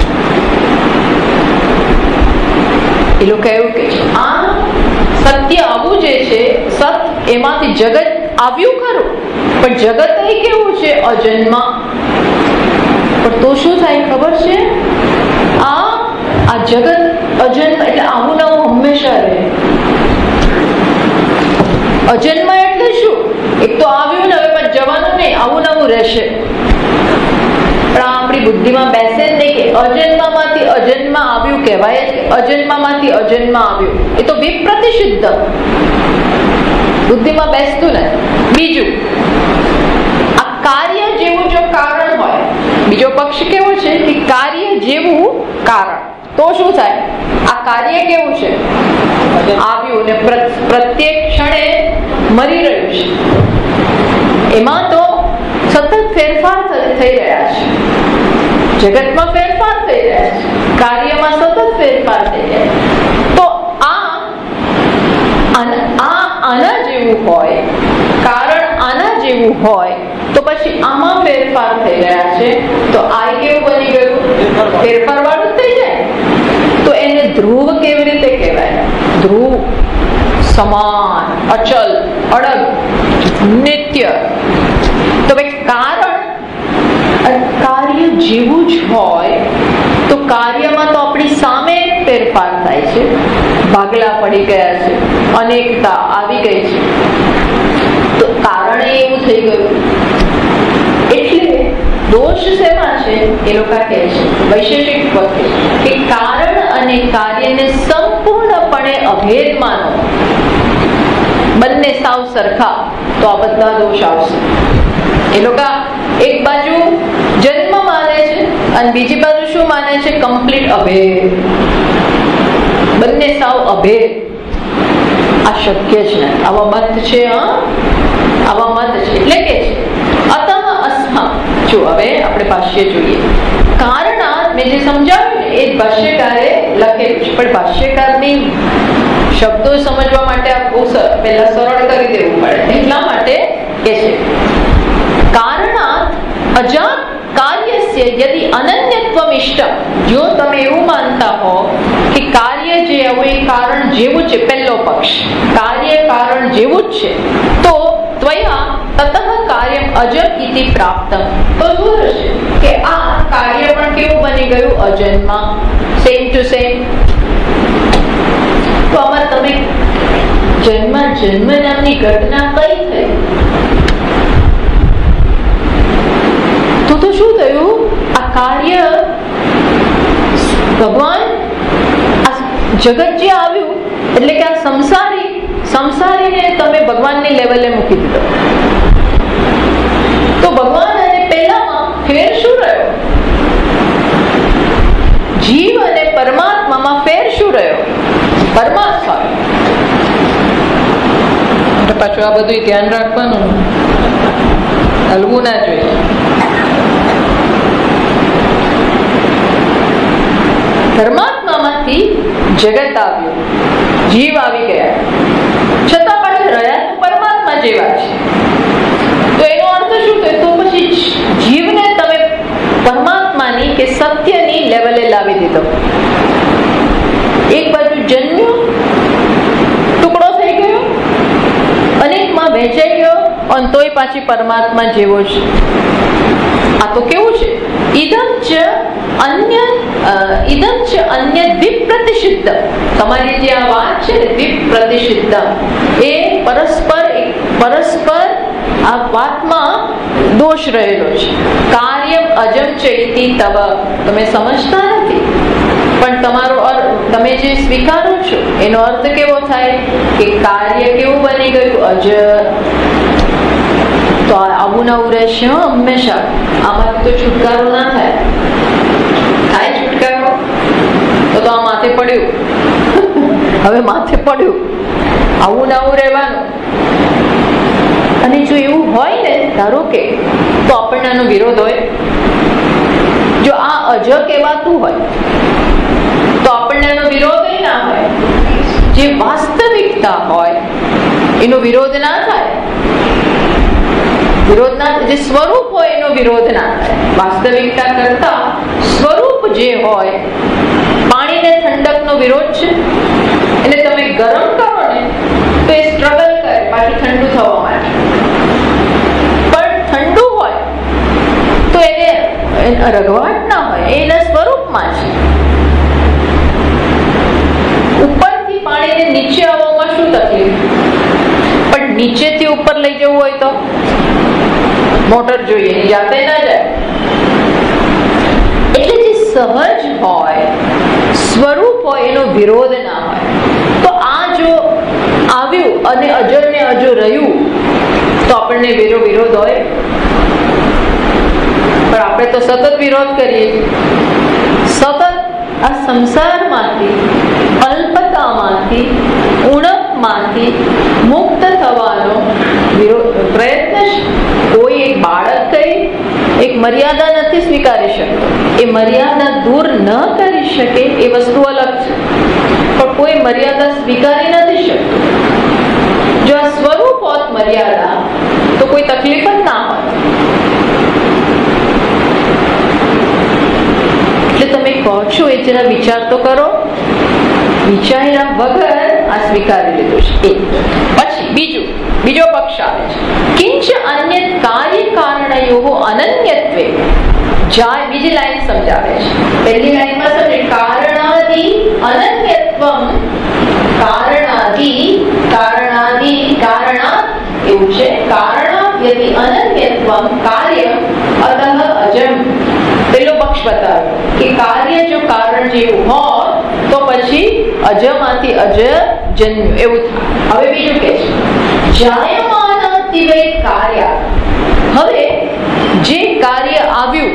એ લોકો એવું કે છે આ સત્ય આવું જે છે, સત એમાંથી જગત આવ્યું ખરું, પણ જગત એ કેવું છે? અજન્મા. પણ તો શું થાય ખબર છે? આ જગત અજન્મ એટલે આવું નવું હંમેશા રહે. અજન્મા એટલે શું? એક તો આવ્યું ને, હવે પણ જવાનું નહીં, આવું નવું રહેશે. પણ આપણી બુદ્ધિમાં બેસે જ નહીં કે અજન્મામાંથી અજન્મા આવ્યું કહેવાય છે. અજન્મામાંથી અજન્મા આવ્યું, એ તો વિપ્રતિષિદ્ધ બુદ્ધિમાં બેસતું ને. બીજું, આ કાર્ય જેવું જો કારણ હોય, બીજો પક્ષ કેવો છે કે કાર્ય જેવું કારણ, તો શું થાય? આ કાર્ય કેવું છે? આવ્યું ને પ્રત્યેક ક્ષણે મરી રહ્યું છે. એમાં તો સતત ફેરફાર થઈ રહ્યા છે. જગતમાં ફેરફાર થઈ રહ્યા છે, કાર્યમાં સતત ફેરફાર થઈ રહ્યા છે. તો આના જેવું હોય, કારણ આના જેવું હોય, તો પછી આમાં ફેરફાર થઈ રહ્યા છે, તો આ કેવું બની ગયું? ફેરફાર વાળું થઈ જાય. તો એને ધ્રુવ કેવી રીતે કહેવાય? ધ્રુવ સમાન, અચલ, અડગ, નિત્ય. તો ભાઈ કારણ કાર્ય જેવું જ હોય, તો કાર્યમાં તો આપણી સામે ફેરફાર થાય છે. ભાગલા પડી ગયા છે, અનેકતા આવી ગઈ છે, તો કારણ એવું થઈ ગયું. એટલે દોષ શેમાં છે? એ લોકો કહે છે, વૈશેષિક વખતે, કે કારણ અને કાર્યને સંપૂર્ણપણે અભેદ માનો, બંને સાવ સરખા, તો આ બધા દોષ આવશે. એ લોકો એક બાજુ જન્મ માને છે અને બીજી બાજુ શું માને છે? કમ્પ્લીટ અભેદ. બંને સાવ અભેદ. આ શક્ય છે. આવા મત છે. આવા મત છે. એટલે કે છે અતઃ અસ્મા. જો હવે આપણે ભાષ્ય જોઈએ. કારણાત મેં જે સમજાવ્યું ને એ ભાષ્યકારે લખેલું છે, પણ ભાષ્યકારની શબ્દો સમજવા માટે આ બહુ પહેલા સરળ કરી દેવું પડે. એટલા માટે કે છે કારણાત અજાત કાર્યસ્ય યદિ અનન્યત્વમ ઇષ્ટમ. જો તમે એવું માનતા હો કે કાર્ય જે આવું એ કારણ જેવું છે, પહેલો પક્ષ, કાર્ય કારણ જેવું જ છે, તો ત્વયા તતઃ કાર્યમ અજમ ઇતિ પ્રાપ્તમ. તો શું થશે કે આ કાર્ય પણ કેવું બની ગયું? અજન્મા. Same to same. તો આમાં તમે જન્મ નામની ઘટના કઈ થઈ? તો શું થયું? આ કાર્ય ભગવાન, આ જગત જે આવ્યું, એટલે કે આ સંસારીને તમે ભગવાનની લેવલે મૂકી દીધો. તો ભગવાન અને પહેલામાં ફેર શું રહ્યો? જીવ અને પરમાત્મામાં ફેર શું રહ્યો? પરમાત્મા. પાછું આ બધું ધ્યાન રાખવાનું, હલવું ના જોઈએ. પરમાત્મામાંથી જગત આવ્યું, જીવ આવી ગયા, છતાં પાછા રહ્યા તો પરમાત્મા જેવા છે. તો એનો અર્થ શું થયો? તો પછી જીવને તમે પરમાત્માની કે સત્યની લેવલે લાવી દીધો. એક બાજુ જન્મ્યો, ટુકડો થઈ ગયો, અનેકમાં વહેંચાઈ ગયો, અને તોય પાછી પરમાત્મા જેવો છે. આ તો કેવું છે? ઇદમ ચ અન્ય દ્વિપ્રતિષિદ્ધ. તમારી જે આ વાત છે ને દ્વિપ્રતિષિદ્ધ, એ પરસ્પર આ વાતમાં દોષ રહેલો છે. કાર્ય અજમ ચૈતી તવ, તમે સમજતા નથી, પણ તમારો અર્થ તમે જે સ્વીકારો છો એનો અર્થ કેવો થાય કે કાર્ય કેવું બની ગયું? અજર. તો આવું નવું રહેશે હંમેશા. આમાંથી તો છુટકારો ના થાય. થાય છુટકારો? તો આ માથે પડ્યું. હવે માથે પડ્યું, આવું નવું રહેવાનું. અને જો એવું હોય ને, ધારો કે તો આપણને આનો વિરોધ હોય. જો આ અજ કહેવાતું હોય તો આપણને એનો વિરોધ ના હોય. જે વાસ્તવિકતા હોય એનો વિરોધ ના થાય. વિરોધ ના, જે સ્વરૂપ હોય એનો વિરોધ ના થાય. વાસ્તવિકતા કરતા સ્વરૂપ જે હોય, પાણીને ઠંડકનો વિરોધ છે. એને તમે ગરમ કરો ને તો એ સ્ટ્રગલ કરે પાછું ઠંડુ થવા માટે. પણ ઠંડુ હોય તો એને રઘવાટ ના હોય, એના સ્વરૂપમાં છે. ઉપરથી પાણીને નીચે આવવામાં શું તકલીફ? પણ નીચેથી ઉપર લઈ જવું હોય તો મોટર જોઈએ, જાતે ના જાય. એટલે જે સહજ હોય, સ્વરૂપ હોય, એનો વિરોધ ના હોય. તો આ જો આવ્યું અને અજર ને અજર રહ્યું તો આપણને વિરોધ હોય. પણ આપણે તો સતત વિરોધ કરીએ. સતત આ સંસારમાંથી, અલ્પતામાંથી, ઉણપમાંથી મુક્ત થવાનો પ્રયત્ન છે. કોઈ એક બાળક કઈ એક મર્યાદા નથી સ્વીકારી શકતો. એ મર્યાદા દૂર ન કરી શકે એ વસ્તુ અલગ છે, પણ કોઈ મર્યાદા સ્વીકારી નથી શકતો. જો આ સ્વરૂપ હોત મર્યાદા તો કોઈ તકલીફ જ ના હોત. એટલે તમે કહો છો એ જરા વિચાર તો કરો. વિચાર્યા વગર આ સ્વીકારી લીધું છે. પછી બીજો પક્ષ આવે છે. કિંચ અન્ય કાર્ય કારણયો અનન્યત્વે જાય. બીજી લાઈન સમજાવે છે. પહેલી લાઈનમાં સમજે કારણાદિ અનન્યત્વમ. કારણાત એવું છે. કારણાત યદિ અનન્યત્વમ કાર્ય અતઃ અજમ. પેલો પક્ષ બતાવ્યો કે કાર્ય જો કારણ જેવું હોય તો પછી અજમાંથી અજ જન્મ્યું એવું થાય. હવે બીજું કે છે જાયમાનાતિવે કાર્ય. હવે જે કાર્ય આવ્યું,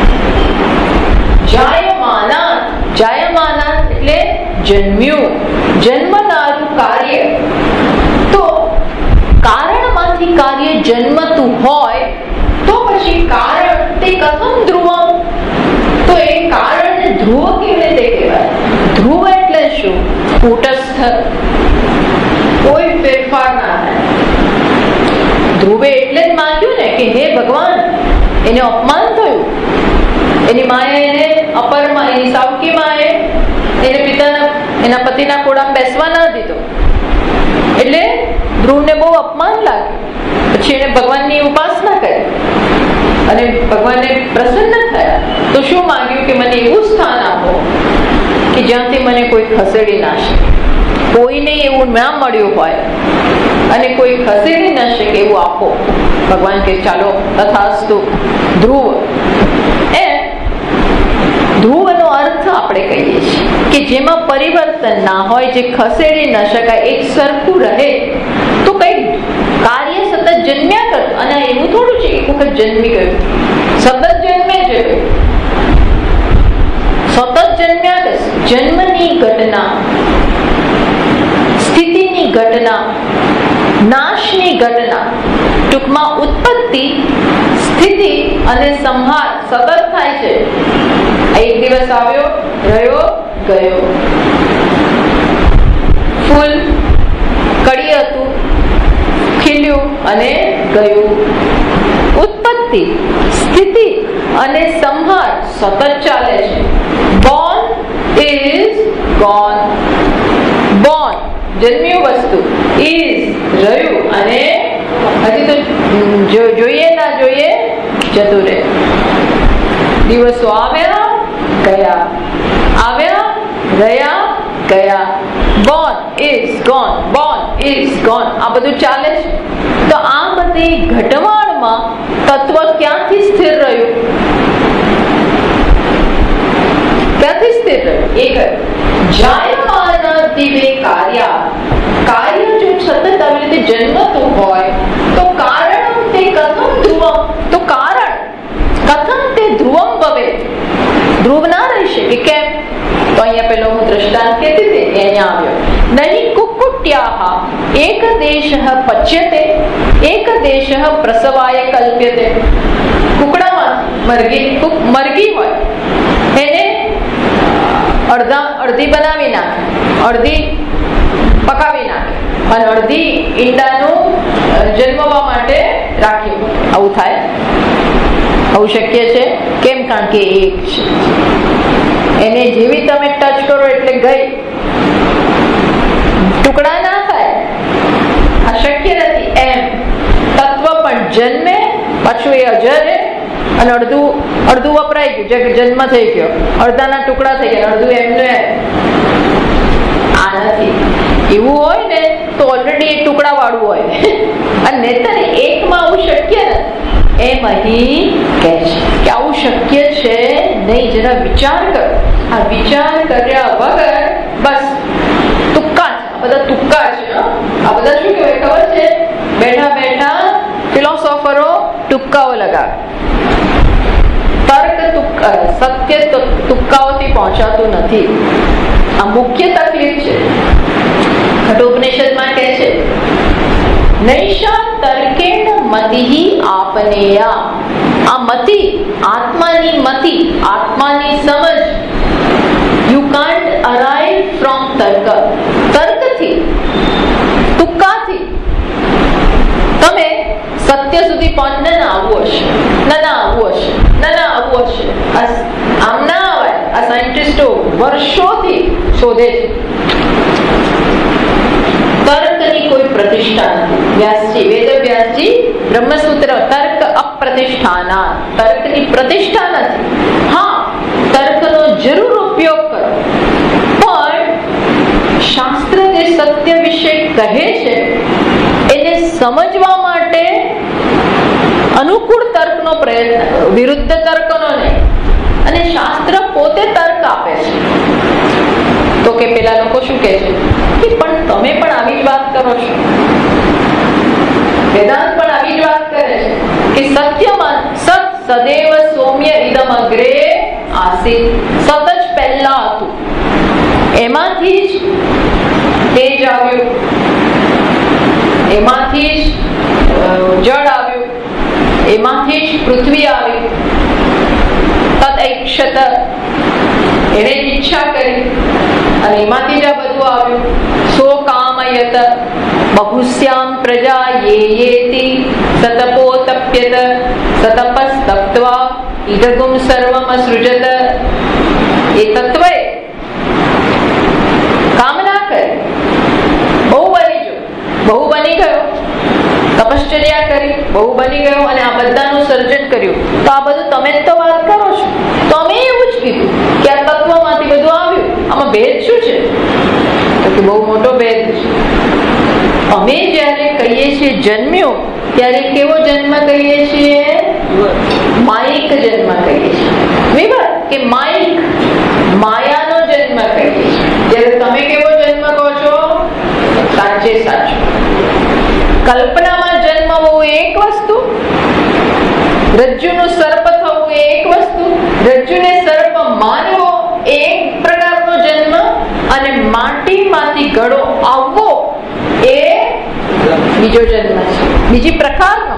જાયમાના એટલે જન્મ્યું, જન્મનારું કાર્ય. તો કારણમાંથી કાર્ય જન્મતું હોય તો પછી કારણ તે કથમ ધ્રુવમ. તો એ કારણને ધ્રુવ કેવી રીતે કહેવાય? ધ્રુવ એટલે શું? કૂટસ્થ, કોઈ ફેરફાર ના થાય. ધ્રુવે એટલે જ માંગ્યું ને કે હે ભગવાન, એને અપમાન થયું, એની માએ એને અપરમાં, એની સાવકી માએ એને એના પતિના ખોળામાં બેસવા ના દીધો. એટલે ધ્રુવને બહુ અપમાન લાગ્યું. પછી એને ભગવાનની ઉપાસના કરી અને ભગવાનને પ્રસન્ન થયા. તો શું માંગ્યું કે મને એવું સ્થાન આપો કે જ્યાંથી મને કોઈ ખસેડી ના શકે. કોઈને એવું ના મળ્યું હોય અને કોઈ ખસેડી ના શકે એવું આપો. ભગવાન કે ચાલો તથાસ્તુ. ધ્રુવ ધ્રુવનો અર્થ આપણે કહીએ છીએ કે જેમાં પરિવર્તન ના હોય, જે ખસેડી ન શકાય, એક સરખું રહે. તો કઈ કાર્ય સતત જન્મ્યા કરતું. અને એવું થોડું છે એક વખત જન્મી ગયું, સતત જન્મે છે. સતત જન્મ્યા કરશે. જન્મની ઘટના, સ્થિતિની ઘટના, નાશની ઘટના, ટૂંકમાં ઉત્પત્તિ, સ્થિતિ અને સંહાર સતત થાય છે. એક દિવસ આવ્યો, રહ્યો, ગયો. ફૂલ કડી હતું, ખીલ્યું અને ગયું. ઉત્પત્તિ, સ્થિતિ અને સંહાર સતત ચાલે છે. born is gone. born જન્મ્યું વસ્તુ, is રહ્યું અને હજી તો જોઈએ ના જોઈએ જતું રહે. દિવસો આવ્યા ગયા, આવ્યા રહ્યા ગયા, gone is gone, born is gone, આ બધું ચાલે છે. તો આ બધી ઘટમાળમાં તત્વ ક્યાંથી સ્થિર રહ્યું? ક્યાંથી સ્થિર રહ્યું? એ જાયમાન દિવે કાર્ય, કાર્ય જો સતત આવી રીતે જન્મતું હોય તો કારણ તે કથમ ધ્રુવમ, તો કારણ કથમ તે ધ્રુવમ ભવે, ધ્રુવ ના રહી શકે. કેમ? તો અહીંયા પેલો હું દ્રષ્ટાંત કહેતી હતી અહીંયા આવ્યો. નહીં કુક્કુટ્યાહ એક દેશઃ પચ્યતે એક દેશઃ પ્રસવાય કલ્પ્યતે. કુકડામાં મરઘી હોય એને અડધી બનાવી નાખે, અડધી પકાવી નાખે અને અડધી ઈંડાનું જન્મવા માટે રાખી મૂકે. આવું થાય? આવું શક્ય છે? કેમ? કારણ કે એક છે. એને જેવી તમે ટચ કરો એટલે ગઈ, ટુકડા ના થાય. આ શક્ય નથી. એમ તત્વ પણ જન્મે, પાછું એ અજર અને અડધું વપરાઈ ગયું, જન્મ થઈ ગયો, અડધાના ટુકડા થઈ ગયા, અડધું એમને. આ નથી. એવું હોય ને તો ઓલરેડી એ ટુકડા વાળું હોય અને નહીતર એકમાં આવું શક્ય નથી. એમ અહીં કહે છે કે આવું શક્ય છે નહીં. જરા વિચાર કરો. આ વિચાર કર્યા વગર બસ તુક્કા, આ બધા તુક્કા છે. આ બધા શું કહેવાય ખબર છે? બેઠા બેઠા ફિલોસોફરો તુક્કાઓ લગાવે. તર્ક સત્ય તુક્કાઓથી પહોંચાતું નથી. આ મુખ્ય તકલીફ છે. કઠોપનિષદમાં કહે છે નૈષા તર્કેણ મતિહિ આપનેયા. આ મતિ, આત્માની મતિ, આત્માની સમજ, યુ કાન્ટ અરાઇવ ફ્રોમ તર્ક. તર્કથી, તુક્કાથી તમે સત્ય સુધી પહોંચ. ના આવવું હશે, ના આવવું હશે, ના આવવું હશે, આમ ના આવે. આ સાયન્ટિસ્ટો વર્ષોથી શોધે છે. તર્કની કોઈ પ્રતિષ્ઠા નથી. વ્યાસજી, વેદવ્યાસજી બ્રહ્મસૂત્ર તર્ક અપ્રતિષ્ઠાના, તર્કની પ્રતિષ્ઠા નથી. હા, તર્કનો જરૂર ઉપયોગ કરો, પણ શાસ્ત્ર જે સત્ય વિશે કહે છે એને સમજવા માટે અનુકૂળ તર્કનો પ્રયત્ન કરો, વિરુદ્ધ તર્કનો નહીં. અને શાસ્ત્ર પોતે તર્ક આપે છે. તો કે પેલા લોકો શું કહે છે કે પણ તમે પણ આવી જ વાત કરો છો, વેદાંત પણ આવી જ વાત કરે છે કે સત્યમાં સત સદૈવ સૌમ્ય ઇદમ અગ્રે આસીત. સત જ પહેલા હતું, એમાંથી જ તેજ આવ્યું, એમાંથી જ જળ આવ્યું, એમાંથી જ પૃથ્વી આવી. તદૈક્ષત, એને ઈચ્છા કરી અને એમાંથી જ આ બધું આવ્યું. સો કામયત બહુશ્યામ પ્રજા યેતિ સતપો તપ્યત સતપસ્તપ્ત્વા ઇદગુમ સર્વમ સૃજત. એ તત્વએ કામના કરી, બહુ બની ગયો, તપશ્ચર્યા કરી, બહુ બની ગયો અને આ બધાનું સર્જન કર્યું. તો આ બધું તમે જ તો વાત કરો છો. તો અમે એવું જ કીધું કે આ તત્વમાંથી બધું આવ્યું. આમાં ભેદ શું છે? તો કે બહુ મોટો ભેદ છે. અમે જ્યારે કહીએ છીએ જન્મ્યો, ત્યારે કેવો જન્મ કહીએ છીએ? માયિક જન્મ કહીએ છીએ. વિવાદ કે માયિક, માયાનો જન્મ કહીએ છીએ. જ્યારે તમે કેવો જન્મ કહો છો? સાચે સાચો. કલ્પનામાં જન્મવું એક વસ્તુ, રજ્જુનું સર્પ થવું એક વસ્તુ, રજ્જુને સર્પ માનવો એક પ્રકારનો જન્મ, અને માટીમાંથી ઘડો આવવો એ બીજો જન્મ છે, બીજી પ્રકારનો.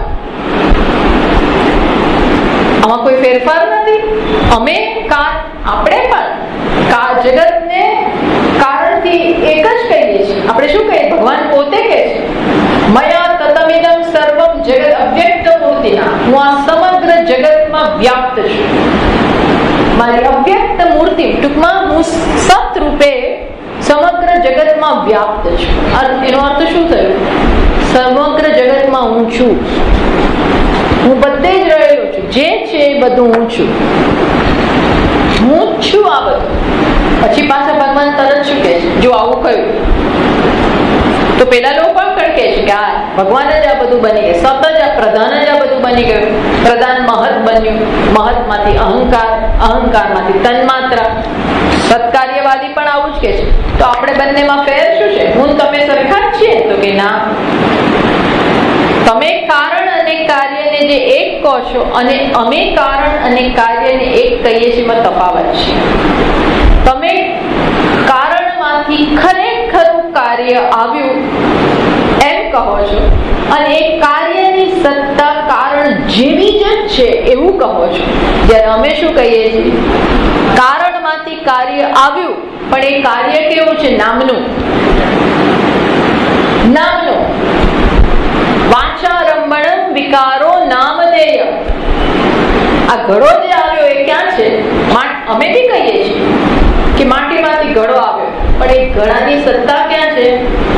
આમાં કોઈ ફેરફાર નથી. અમે આપણે પણ જગતને કારણથી એક જ કહીએ છીએ. આપણે શું કહીએ? ભગવાન પોતે કહે છે મયા તતમિદમ સર્વમ જગત અવ્યક્ત મૂર્તિના. હું આ સમગ્ર જગતમાં વ્યાપ્ત છું. મારી અવ્યક્ત મૂર્તિ, ટૂંકમાં હું સત રૂપે સમગ્ર જગતમાં વ્યાપ્ત છું. એનો અર્થ શું થયો? સમગ્ર જગતમાં હું છું, હું બધે જ રહેલો છું. જે છે એ બધું હું છું. હું જ છું આ બધું. પછી પાછા ભગવાન તરત શું કહે છે, જો આવું કહ્યું તો પેલા લોકો પણ કહે છે કે આ ભગવાન જ આ બધું બની ગયું, સત જ આ પ્રધાન જ આ બધું બની ગયું. પ્રધાન મહત બન્યું, મહતમાંથી અહંકાર, અહંકારમાંથી તન્માત્રા. સત્કાર્યવાદી પણ આવું જ કે છે. તો આપણે બંનેમાં ફેર શું છે? હું તમે સરખા જ છીએ? તો કે ના, તમે કારણ અને કાર્યને જે એક કહો છો અને અમે કારણ અને કાર્યને એક કહીએ છીએ, એમાં તફાવત છે. તમે કારણમાંથી ખરેખરું કાર્ય આવ્યું એમ કહો છો અને એ કાર્યની સત્તા કારણ જેવી જ છે એવું કહો છો. જ્યારે અમે શું કહીએ છીએ? કારણમાંથી કાર્ય આવ્યું, પણ એ કાર્ય કેવું છે? નામનું. નામનું. વાચારંભણમ વિકારો નામધેય. આ ઘડો જે આવ્યો એ ક્યાં છે? અમે બી કહીએ છીએ કે માટીમાંથી ઘડો આવ્યો, પણ એ ઘડાની સત્તા ક્યાં છે?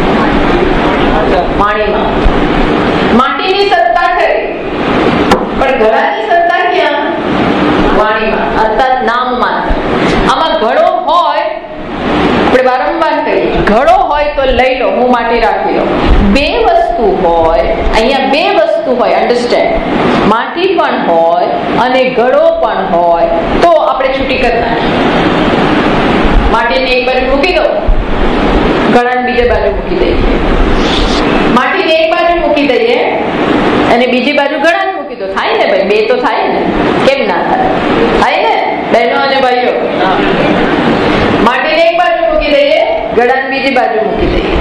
પાણીમાં. માટીની સત્તા ખરી, પણ ઘડાની સત્તા ક્યાં? વાણીમાં, અર્થાત નામમાં. આમાં ઘડો હોય, આપણે વારંવાર કહીએ ઘડો હોય તો લઈ લો, હું માટી રાખી લો. બે વસ્તુ હોય, અહીંયા બે વસ્તુ હોય, અન્ડરસ્ટેન્ડ. માટી પણ હોય અને ઘડો પણ હોય તો આપણે છૂટી કરી નાખીએ. માટીને એક બાજુ મૂકી દો, ઘડાને બીજી બાજુ મૂકી દઈએ. માટીને એક બાજુ મૂકી દઈએ અને બીજી બાજુ ઘડાને મૂકી દો. થાય ને ભાઈ? બે તો થાય ને, કેમ ના થાય? થાય ને બહેનો અને ભાઈઓ? માટીને એક બાજુ મૂકી દઈએ, ઘડાને બીજી બાજુ મૂકી દઈએ.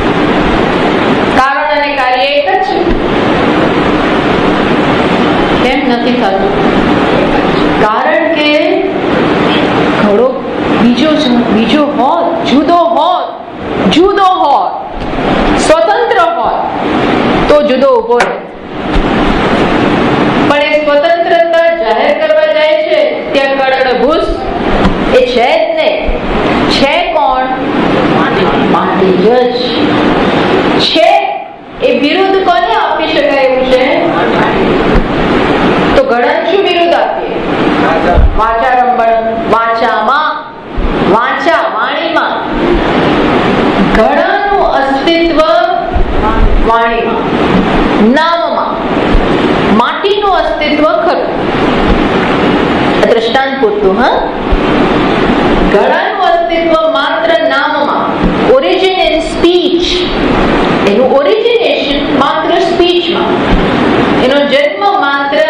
કારણ અને કાર્ય એક જ છે. કેમ નથી થતું? કારણ કે ઘડો બીજો હોત, જુદો હોત, સ્વતંત્ર હોત તો જુદો ઉભો રહે. પણ એ સ્વતંત્રતા જાહેર કરવા જાય છે ત્યાં કડકડભૂસ એ છે જ નહીં. છે કોણ? માટી જ છે. એ વિરુદ્ધ કોને આપી શકાય એવું છે? તો ઘડાને શું વિરુદ્ધ આપીએ? વાચારંભણ, વાચામાં, વાચા વાણીમાં. ઘડાનું અસ્તિત્વ વાણીમાં, નામમાં. માટીનું અસ્તિત્વ ખરું. દ્રષ્ટાંત પૂરતું. ઘડાનું અસ્તિત્વ માત્ર નામમાં. Origin in speech. એનું ઓરિજિનેશન માત્ર સ્પીચમાં. એનો જન્મ માત્ર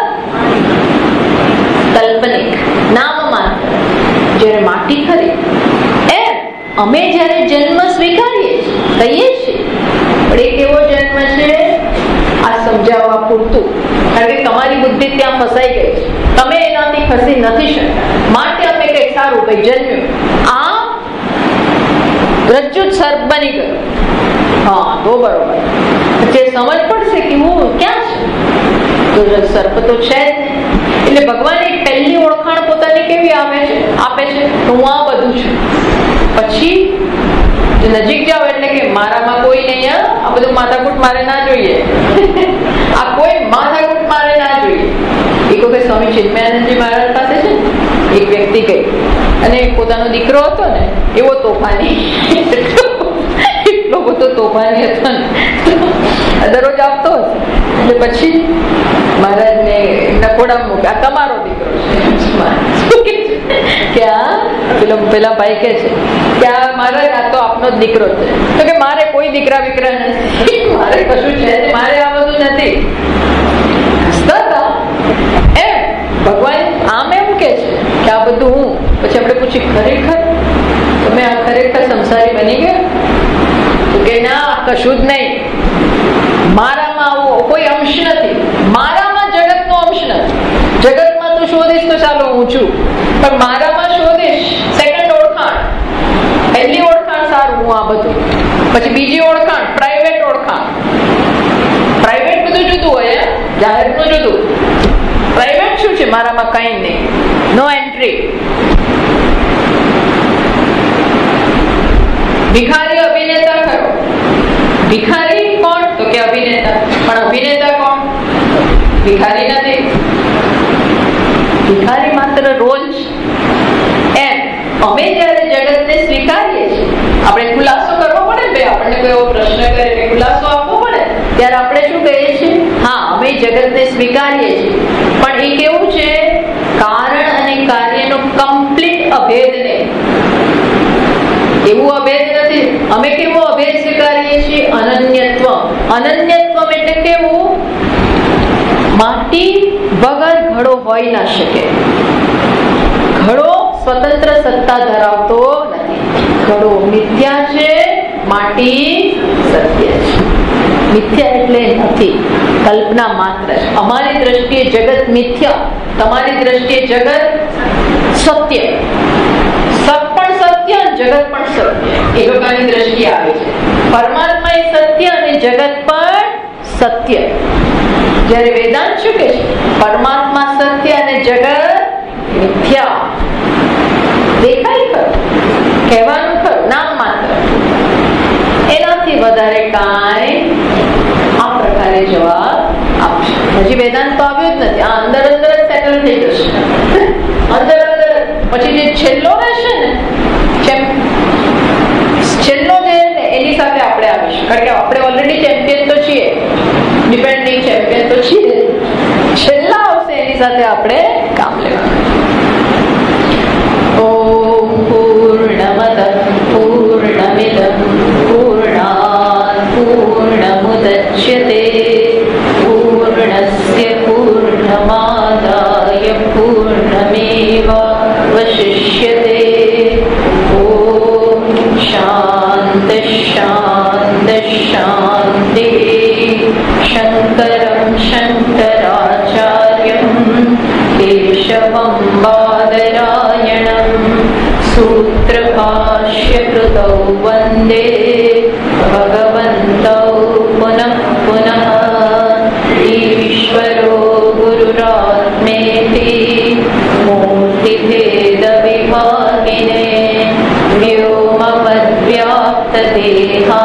કાલ્પનિક, નામ માત્ર. જ્યારે માટી ખરી એમ અમે જ્યારે જન્મ સ્વીકારીએ કહીએ છીએ, પણ એ કેવો જન્મ છે આ સમજાવવા પૂરતું. કારણ કે તમારી બુદ્ધિ ત્યાં ફસાઈ ગઈ છે, તમે એનાથી ખસી નથી શકતા. માટે અમે કઈ સારું ભાઈ જન્મ્યું, આ રજ્જુ સર્પ બની ગયું. હા તો બરોબર. જે સમજ પડશે કે હું ક્યાં છું, તો સર્પ તો છે જ. એટલે ભગવાન એક પહેલી ઓળખાણ પોતાની કેવી આપે છે? હું આ બધું છું. પછી નજીક જાઓ એટલે કે મારામાં કોઈ નહીં, આ બધું માથાકૂટ મારે ના જોઈએ. આ કોઈ માથાકૂટ મારે ના જોઈએ. એક વખત સ્વામી ચિન્મયાનંદજી મહારાજ પાસે છે એક વ્યક્તિ ગઈ અને પોતાનો દીકરો હતો ને એવો તોફાની, એટલો બધો તોફાની હતો ને, દરરોજ આપતો હશે. એટલે પછી મહારાજને નકોડા મૂક્યા, તમારો દીકરો છે કે પેલા ભાઈ કે છે કે આ મહારાજ આ તો આપનો જ દીકરો છે. તો કે મારે કોઈ દીકરા વિકરા નથી, મારે કશું છે, મારે આ બધું નથી. એમ ભગવાન આમ એમ કે છે કે આ બધું હું. પછી આપણે પૂછી ખરેખર તમે આ ખરેખર સંસારી બની ગયા? તો કે ના, કશું જ નહીં. મારામાં આવો કોઈ અંશ નથી, મારામાં જગતનો અંશ નથી. જગતમાં તું શોધીશ તો ચાલો હું છું, પણ મારામાં શોધીશ સેકન્ડ ઓળખાણ. પહેલી ઓળખાણ સારું હું આ બધું, પછી બીજી ઓળખાણ પ્રાઇવેટ ઓળખાણ. પ્રાઇવેટ બધું જુદું હોય, જાહેરનું જુદું. પ્રાઇવેટ શું છે? મારામાં કઈ નહીં, નો એન્ટ્રી. ભિખારી અભિનેતા ખરો. ભિખારી કોણ? તો કે અભિનેતા. પણ અભિનેતા કોણ? ભિખારી નથી. ભિખારી માત્ર રોલ છે. અમે જયારે જગતને સ્વીકારીએ છીએ, આપણે ખુલાસો કરવો પડે ને, આપણને કોઈ એવો પ્રશ્ન કરે કે ખુલાસો આપવો પડે, ત્યારે આપણે શું કહીએ છીએ? હા, અમે જગતને સ્વીકારીએ છીએ, પણ એ કેવું છે? કારણ અને કાર્યનો કમ્પ્લીટ અભેદ ને. એવું અભેદ નથી. અમે કેવો અભેદ સ્વીકારીએ છીએ? અનન્યત્વ. અનન્યત્વ એટલે કેવું? માટી વગર ઘડો હોઈ ના શકે. ઘડો સ્વતંત્ર સત્તા ધરાવતો નથી. ઘડો મિથ્યા છે, માટી સત્ય છે. મિથ્યા એટલે નથી, કલ્પના માત્ર છે. અમારી દ્રષ્ટિએ જગત મિથ્યા, તમારી દ્રષ્ટિએ જગત સત્ય. સત પણ સત્ય, જગત પણ સત્ય, એ લોકોની દ્રષ્ટિએ આવે છે. પરમાત્મા એ સત્ય અને જગત પણ સત્ય. જ્યારે વેદાંત શું કહે છે? પરમાત્મા સત્ય અને જગત મિથ્યા. દેખાય ખરું, કહેવાનું ખરું, નામ માત્ર. એનાથી વધારે કાંઈ આ પ્રકારે જવાબ આપશે. હજી વેદાંત તો આવ્યો જ નથી. આ અંદર અંદર જ સેટલ થઈ જશે. અંદર અંદર પછી જે છેલ્લો રહેશે ને, છેલ્લો જે એની સાથે આપણે આવીશું. કારણ કે આપણે ઓલરેડી ચેમ્પિયન તો છીએ, ડિપેન્ડિંગ ચેમ્પિયન તો છીએ. છેલ્લા આવશે એની સાથે આપણે કામ લેવાનું. ઓમ પૂર્ણમદ પૂર્ણમિદં પૂર્ણાત પૂર્ણમુદચ્યતે પૂર્ણસ્ય પૂર્ણમાદાય પૂર્ણમેવાવશિષ્યતે. ઓમ શાંતિ શાંતિ શાંતિ. શંકરં શંકરાચાર્યં કેશવં બાદરાયણં સૂત્રભાષ્યકૃતૌ વંદે ભગવन्तौ પુનઃ પુનઃ. ઈશ્વરો ગુરુરાત્મેતિ મૂર્તિભેદવિભાગિને વ્યોમવદ્વ્યાપ્તદેહાય